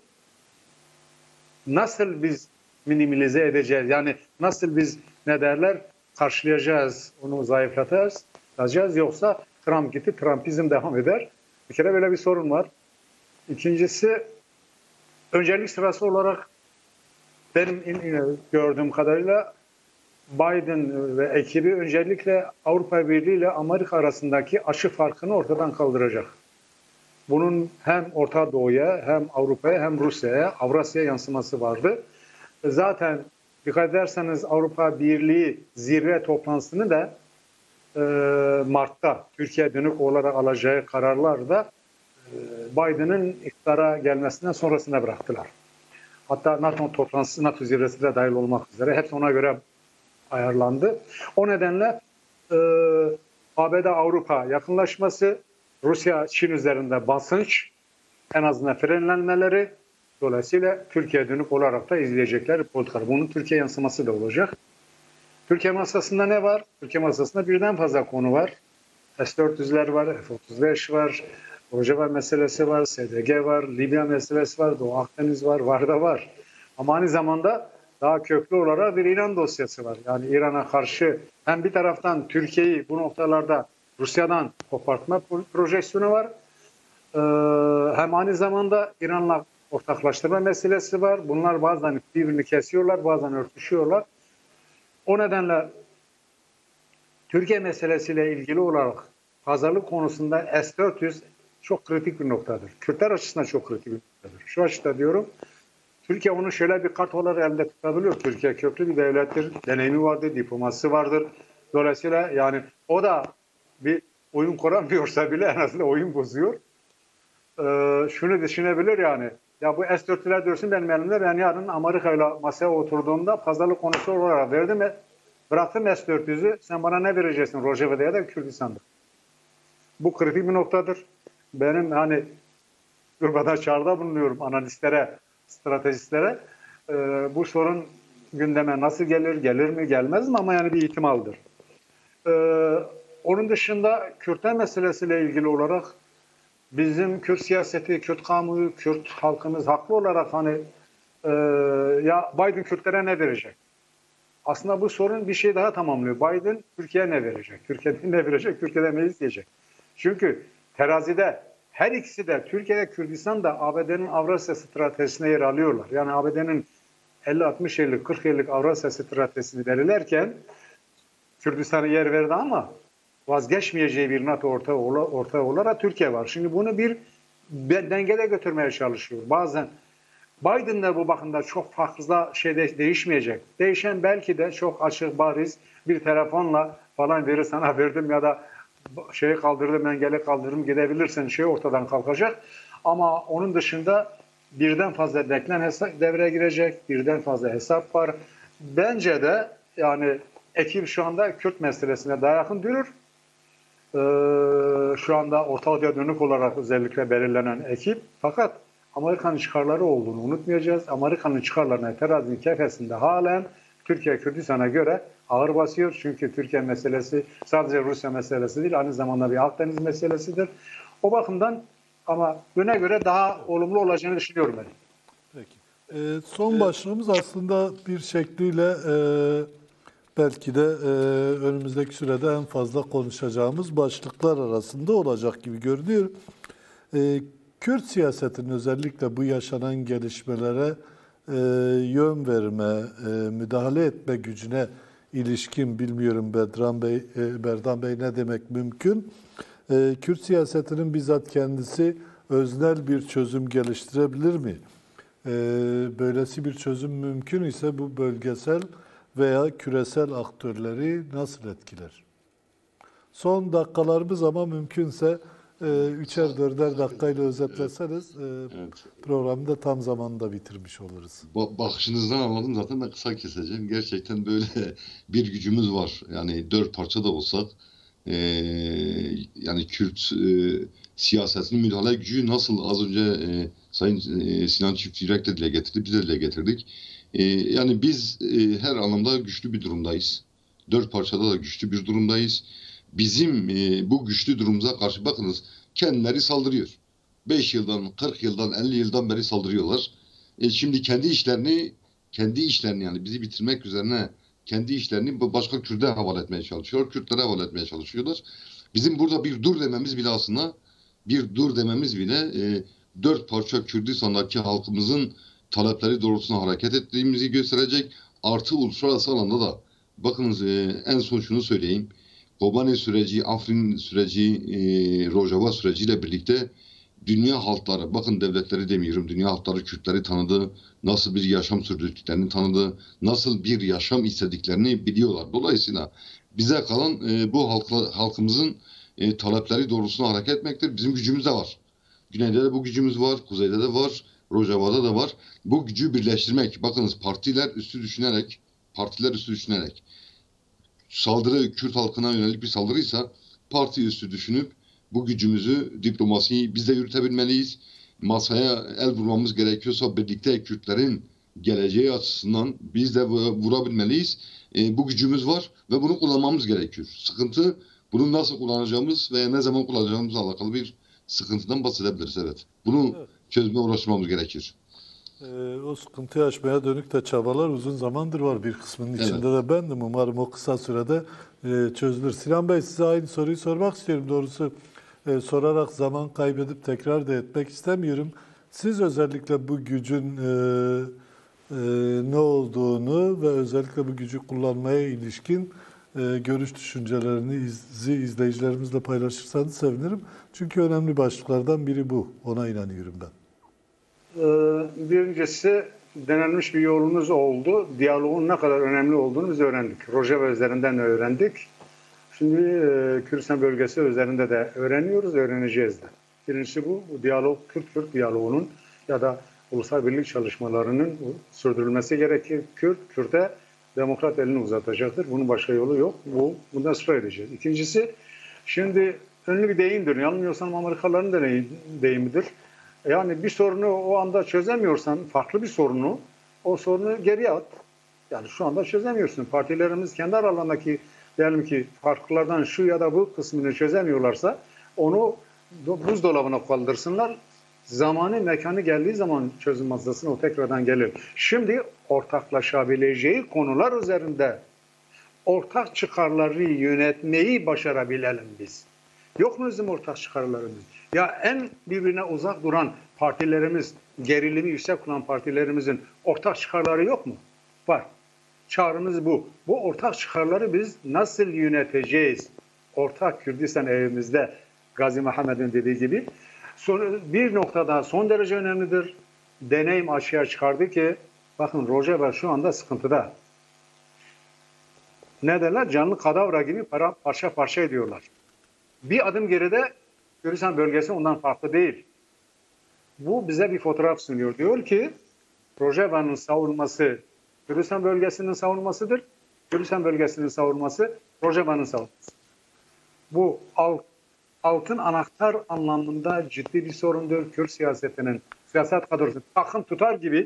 [SPEAKER 3] nasıl biz minimalize edeceğiz? Yani nasıl biz karşılayacağız, onu zayıflatacağız, yoksa Trump gitti, Trumpizm devam eder. Bir kere böyle bir sorun var. İkincisi, öncelik sırası olarak benim gördüğüm kadarıyla Biden ve ekibi öncelikle Avrupa Birliği ile Amerika arasındaki aşı farkını ortadan kaldıracak. Bunun hem Orta Doğu'ya, hem Avrupa'ya, hem Rusya'ya, Avrasya'ya yansıması vardı. Zaten dikkat ederseniz Avrupa Birliği zirve toplantısını da Mart'ta Türkiye dönük olarak alacağı kararlar da Biden'ın iktidara gelmesinden sonrasına bıraktılar. Hatta NATO toplantısı, NATO zirvesi de dahil olmak üzere hepsi ona göre ayarlandı. O nedenle ABD-Avrupa yakınlaşması, Rusya-Çin üzerinde basınç, en azından frenlenmeleri, dolayısıyla Türkiye dönük olarak da izleyecekleri politikalar. Bunun Türkiye yansıması da olacak. Türkiye masasında ne var? Türkiye masasında birden fazla konu var. S-400'ler var, F-35 var, Rojava meselesi var, SDG var, Libya meselesi var, Doğu Akdeniz var. Ama aynı zamanda daha köklü olarak bir İran dosyası var. Yani İran'a karşı hem bir taraftan Türkiye'yi bu noktalarda Rusya'dan kopartma projeksiyonu var. Hem aynı zamanda İran'la ortaklaştırma meselesi var. Bunlar bazen birbirini kesiyorlar, bazen örtüşüyorlar. O nedenle Türkiye meselesiyle ilgili olarak pazarlık konusunda S-400 çok kritik bir noktadır. Kürtler açısından çok kritik bir noktadır. Şu açıdan diyorum, Türkiye onu şöyle bir kart olarak elinde tutabiliyor. Türkiye köklü bir devlettir, deneyimi vardır, diplomasisi vardır. Dolayısıyla yani o da bir oyun kuramıyorsa bile en azından oyun bozuyor. Şunu düşünebilir yani. Ya bu S-400'ler diyorsun benim elimde, ben yarın Amerika ile masaya oturduğumda pazarlık konusu olarak verdim ve bıraktım S-400'ü. Sen bana ne vereceksin Rojava'da ya da Kürdistan'da? Bu kritik bir noktadır. Benim hani durmadan çağrıda bulunuyorum analistlere, stratejistlere. Bu sorun gündeme nasıl gelir, gelir mi, gelmez mi, ama yani bir ihtimaldir. Onun dışında Kürtler meselesiyle ilgili olarak bizim Kürt siyaseti, Kürt kamuoyu, Kürt halkımız haklı olarak hani ya Biden Kürtlere ne verecek? Aslında bu sorun bir şey daha tamamlıyor. Biden Türkiye'ye ne verecek? Türkiye'de ne verecek? Türkiye'de ne isteyecek? Çünkü terazide her ikisi de Türkiye ve Kürdistan da ABD'nin Avrasya stratejisine yer alıyorlar. Yani ABD'nin 50-60 yıllık, 40 yıllık Avrasya stratejisini belirlerken Kürdistan'a yer verdi ama vazgeçmeyeceği bir NATO ortağı olarak Türkiye var. Şimdi bunu bir dengede götürmeye çalışıyor. Bazen Biden'da bu bakımda çok fazla şey değişmeyecek. Değişen belki de çok açık, bariz bir telefonla falan verir, sana verdim ya da şeyi kaldırdım, engeli kaldırdım, gidebilirsin, şey ortadan kalkacak. Ama onun dışında birden fazla denklem devreye girecek, birden fazla hesap var. Bence de yani ekip şu anda Kürt meselesine daha yakın durur. Şu anda Orta Doğu'ya dönük olarak özellikle belirlenen ekip. Fakat Amerika'nın çıkarları olduğunu unutmayacağız. Amerika'nın çıkarlarına terazinin kefesinde halen Türkiye Kürdistan'a göre ağır basıyor. Çünkü Türkiye meselesi sadece Rusya meselesi değil, aynı zamanda bir Akdeniz meselesidir. O bakımdan ama güne göre daha olumlu olacağını düşünüyorum ben.
[SPEAKER 1] Peki. Son başlığımız aslında bir şekliyle belki de önümüzdeki sürede en fazla konuşacağımız başlıklar arasında olacak gibi görünüyor. Kürt siyasetinin özellikle bu yaşanan gelişmelere yön verme, müdahale etme gücüne ilişkin bilmiyorum Berdan Bey ne demek mümkün? Kürt siyasetinin bizzat kendisi öznel bir çözüm geliştirebilir mi? Böylesi bir çözüm mümkün ise bu bölgesel veya küresel aktörleri nasıl etkiler? Son dakikalarımız ama mümkünse 3'er 4'er dakikayla özetleseniz evet. Programı da tam zamanında bitirmiş oluruz.
[SPEAKER 2] Bakışınızdan anladım zaten, ben kısa keseceğim. Gerçekten böyle bir gücümüz var. Yani 4 parça da olsak yani Kürt siyasetinin müdahale gücü nasıl az önce Sayın Sinan Çiftçiyürek de dile getirdi, biz de dile getirdik. Yani biz her anlamda güçlü bir durumdayız. 4 parçada da güçlü bir durumdayız. Bizim bu güçlü durumumuza karşı bakınız kendileri saldırıyor. 5 yıldan, 40 yıldan, 50 yıldan beri saldırıyorlar. Şimdi kendi işlerini yani bizi bitirmek üzerine kendi işlerini başka Kürt'e havale etmeye çalışıyor. Kürtlere havale etmeye çalışıyorlar. Bizim burada bir dur dememiz bile aslında dört parça Kürdistan'daki halkımızın talepleri doğrultusunda hareket ettiğimizi gösterecek. Artı uluslararası alanda da bakınız en son şunu söyleyeyim. Kobani süreci, Afrin süreci, Rojava süreciyle birlikte dünya halkları, bakın devletleri demiyorum, dünya halkları Kürtleri tanıdı, nasıl bir yaşam sürdürdüklerini tanıdı, nasıl bir yaşam istediklerini biliyorlar. Dolayısıyla bize kalan bu halkımızın talepleri doğrultusunda hareket etmektir. Bizim gücümüz de var. Güneyde de bu gücümüz var, kuzeyde de var, Rojava'da da var. Bu gücü birleştirmek, bakınız partiler üstü düşünerek saldırı Kürt halkına yönelik bir saldırıysa parti üstü düşünüp bu gücümüzü, diplomasiyi biz de yürütebilmeliyiz. Masaya el vurmamız gerekiyorsa birlikte Kürtlerin geleceği açısından biz de vurabilmeliyiz. Bu gücümüz var ve bunu kullanmamız gerekiyor. Sıkıntı bunu nasıl kullanacağımız veya ne zaman kullanacağımızla alakalı bir sıkıntıdan bahsedebiliriz. Evet. Bunu çözüme ulaşmamız gerekir.
[SPEAKER 1] O sıkıntıyı aşmaya dönük de çabalar uzun zamandır var. Bir kısmının içinde de bendim. Umarım o kısa sürede çözülür. Sinan Bey, size aynı soruyu sormak istiyorum. Doğrusu sorarak zaman kaybedip tekrar da etmek istemiyorum. Siz özellikle bu gücün ne olduğunu ve özellikle bu gücü kullanmaya ilişkin görüş düşüncelerinizi izleyicilerimizle paylaşırsanız sevinirim. Çünkü önemli başlıklardan biri bu. Ona inanıyorum ben.
[SPEAKER 3] Birincisi denenmiş bir yolumuz oldu. Diyaloğun ne kadar önemli olduğunu biz öğrendik. Rojava üzerinden de öğrendik. Şimdi Kürdistan bölgesi üzerinde de öğreniyoruz, öğreneceğiz de. Birincisi bu diyalog, Kürt-Kürt diyaloğunun ya da ulusal birlik çalışmalarının sürdürülmesi gerekir. Kürt'e demokrat elini uzatacaktır. Bunun başka yolu yok. Bundan ısrar edeceğiz. İkincisi, şimdi ünlü bir deyimdir. Yanılmıyorsam Amerikalıların da deyimidir. Yani bir sorunu o anda çözemiyorsan, farklı bir sorunu, o sorunu geriye at. Yani şu anda çözemiyorsun. Partilerimiz kendi aralarındaki diyelim ki farklılardan şu ya da bu kısmını çözemiyorlarsa onu buzdolabına kaldırsınlar. Zamanı, mekanı geldiği zaman çözüm masasına o tekrardan gelir. Şimdi ortaklaşabileceği konular üzerinde ortak çıkarları yönetmeyi başarabilelim biz. Yok mu bizim ortak çıkarlarımız? Ya en birbirine uzak duran partilerimiz, gerilimi yüksek olan partilerimizin ortak çıkarları yok mu? Var. Çağrımız bu. Bu ortak çıkarları biz nasıl yöneteceğiz? Ortak Kürdistan evimizde Gazi Muhammed'in dediği gibi. Bir noktada son derece önemlidir. Deneyim açığa çıkardı ki bakın Rojava şu anda sıkıntıda. Ne derler? Canlı kadavra gibi parça parça ediyorlar. Bir adım geride Kürdistan bölgesi ondan farklı değil. Bu bize bir fotoğraf sunuyor. Diyor ki Rojava'nın savunması Kürdistan bölgesinin savunmasıdır. Kürdistan bölgesinin savunması Rojava'nın savunması. Bu altın anahtar anlamında ciddi bir sorundur. Kürt siyasetinin, siyaset kadrosu takım tutar gibi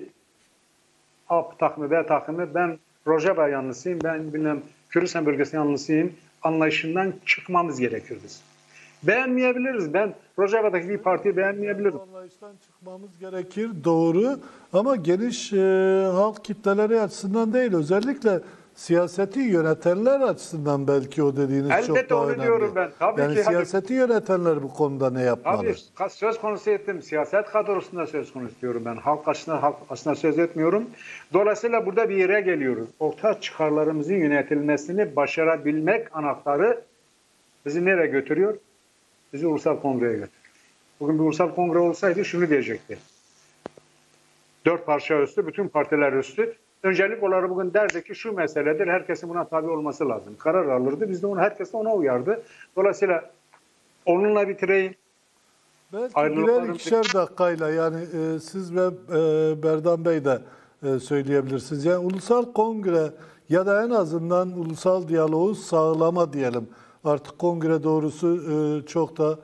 [SPEAKER 3] A takımı, B takımı, ben Rojava yanlısıyım, ben bilmem Kürdistan bölgesi yanlısıyım anlayışından çıkmamız gerekir biz. Beğenmeyebiliriz. Ben Rojava'daki bir partiyi beğenmeyebilirim.
[SPEAKER 1] Anlayıştan çıkmamız gerekir, doğru. Ama geniş halk kitleleri açısından değil, özellikle siyaseti yönetenler açısından belki o dediğiniz
[SPEAKER 3] elbette
[SPEAKER 1] çok daha önemli.
[SPEAKER 3] Elbette onu diyorum ben. Tabii
[SPEAKER 1] yani
[SPEAKER 3] ki,
[SPEAKER 1] siyaseti yönetenler bu konuda ne yapmalı?
[SPEAKER 3] Tabii söz konusu ettim. Siyaset kadrosunda söz konusu diyorum ben. Halk açısından söz etmiyorum. Dolayısıyla burada bir yere geliyoruz. Ortak çıkarlarımızın yönetilmesini başarabilmek anahtarı bizi nereye götürüyor? Bizi Ulusal Kongre'ye götürüyor. Bugün bir Ulusal Kongre olsaydı şunu diyecekti. 4 parça üstü, bütün partiler üstü. Öncelik olarak bugün derdi ki şu meseledir, herkesin buna tabi olması lazım. Karar alırdı, biz de herkes de ona uyardı. Dolayısıyla onunla bitireyim.
[SPEAKER 1] Belki birer ikişer dakikayla yani siz ve Berdan Bey de söyleyebilirsiniz. Yani Ulusal Kongre ya da en azından ulusal diyaloğu sağlama diyelim. Artık kongre doğrusu çok da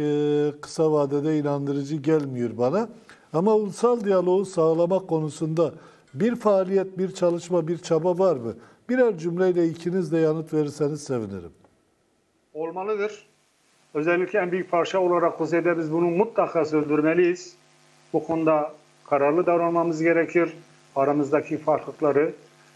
[SPEAKER 1] kısa vadede inandırıcı gelmiyor bana. Ama ulusal diyaloğu sağlama konusunda bir faaliyet, bir çalışma, bir çaba var mı? Birer cümleyle ikiniz de yanıt verirseniz sevinirim.
[SPEAKER 3] Olmalıdır. Özellikle en büyük parça olarak Kuzey'de biz bunu mutlaka sürdürmeliyiz. Bu konuda kararlı davranmamız gerekir. Aramızdaki farklılıkları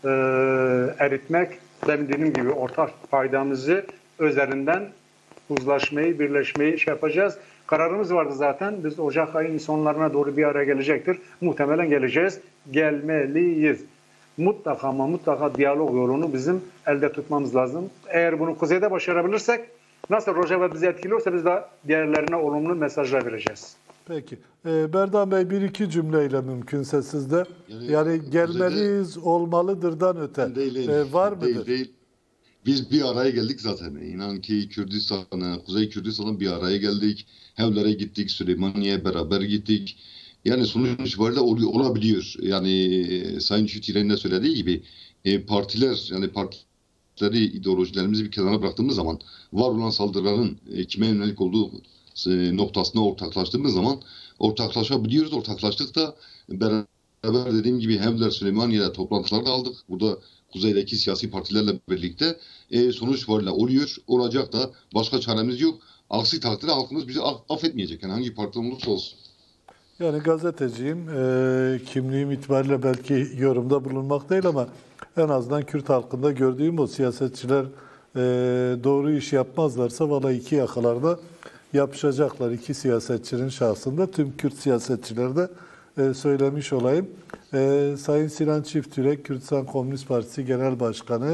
[SPEAKER 3] eritmek, benim dediğim gibi ortak faydamızı üzerinden uzlaşmayı, birleşmeyi yapacağız. Kararımız vardı zaten. Biz Ocak ayının sonlarına doğru bir araya gelecektir. Muhtemelen geleceğiz. Gelmeliyiz. Mutlaka ama mutlaka diyalog yolunu bizim elde tutmamız lazım. Eğer bunu Kuzey'de başarabilirsek, nasıl Rojava bizi etkiliyorsa biz de diğerlerine olumlu mesajlar vereceğiz.
[SPEAKER 1] Peki. Berdan Bey bir iki cümleyle mümkünse sizde. Yani gelmeliyiz, Kuzey'de, olmalıdırdan öte. Var mıdır?
[SPEAKER 2] Değil. Biz bir araya geldik zaten. İnan ki Kürdistan'a, Kuzey Kürdistan'a bir araya geldik. Hevlere gittik, Süleymaniye'ye beraber gittik. Yani sonuç itibariyle olabiliyor. Yani Sayın Şütiren'in de söylediği gibi partiler, yani partileri, ideolojilerimizi bir kenara bıraktığımız zaman var olan saldırıların kime yönelik olduğu noktasına ortaklaştığımız zaman ortaklaşabiliyoruz. Ortaklaştık da beraber dediğim gibi Hevler, Süleymaniye'de toplantılar da aldık. Burada Kuzey'deki siyasi partilerle birlikte sonuç itibariyle oluyor. Olacak da başka çaremiz yok. Aksi takdirde halkımız bizi affetmeyecek. Yani hangi partiden olursa olsun.
[SPEAKER 1] Yani gazeteciyim. Kimliğim itibariyle belki yorumda bulunmak değil ama en azından Kürt halkında gördüğüm o siyasetçiler doğru iş yapmazlarsa valla iki yakalarda yapışacaklar. İki siyasetçinin şahsında tüm Kürt siyasetçileri de söylemiş olayım. Sayın Sinan Çiftürek, Kürtistan Komünist Partisi Genel Başkanı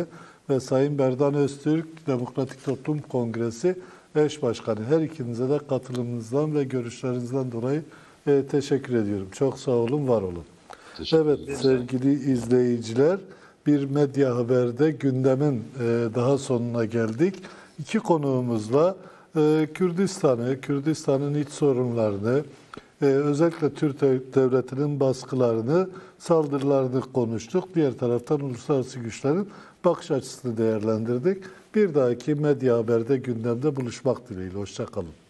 [SPEAKER 1] ve Sayın Berdan Öztürk, Demokratik Toplum Kongresi eş başkanı. Her ikinize de katılımınızdan ve görüşlerinizden dolayı teşekkür ediyorum. Çok sağ olun, var olun. Evet sevgili izleyiciler, bir medya haberde gündemin daha sonuna geldik. İki konuğumuzla Kürdistan'ın iç sorunlarını, özellikle Türk devletinin baskılarını, saldırılarını konuştuk. Diğer taraftan uluslararası güçlerin bakış açısını değerlendirdik. Bir dahaki medya haberde gündemde buluşmak dileğiyle. Hoşça kalın.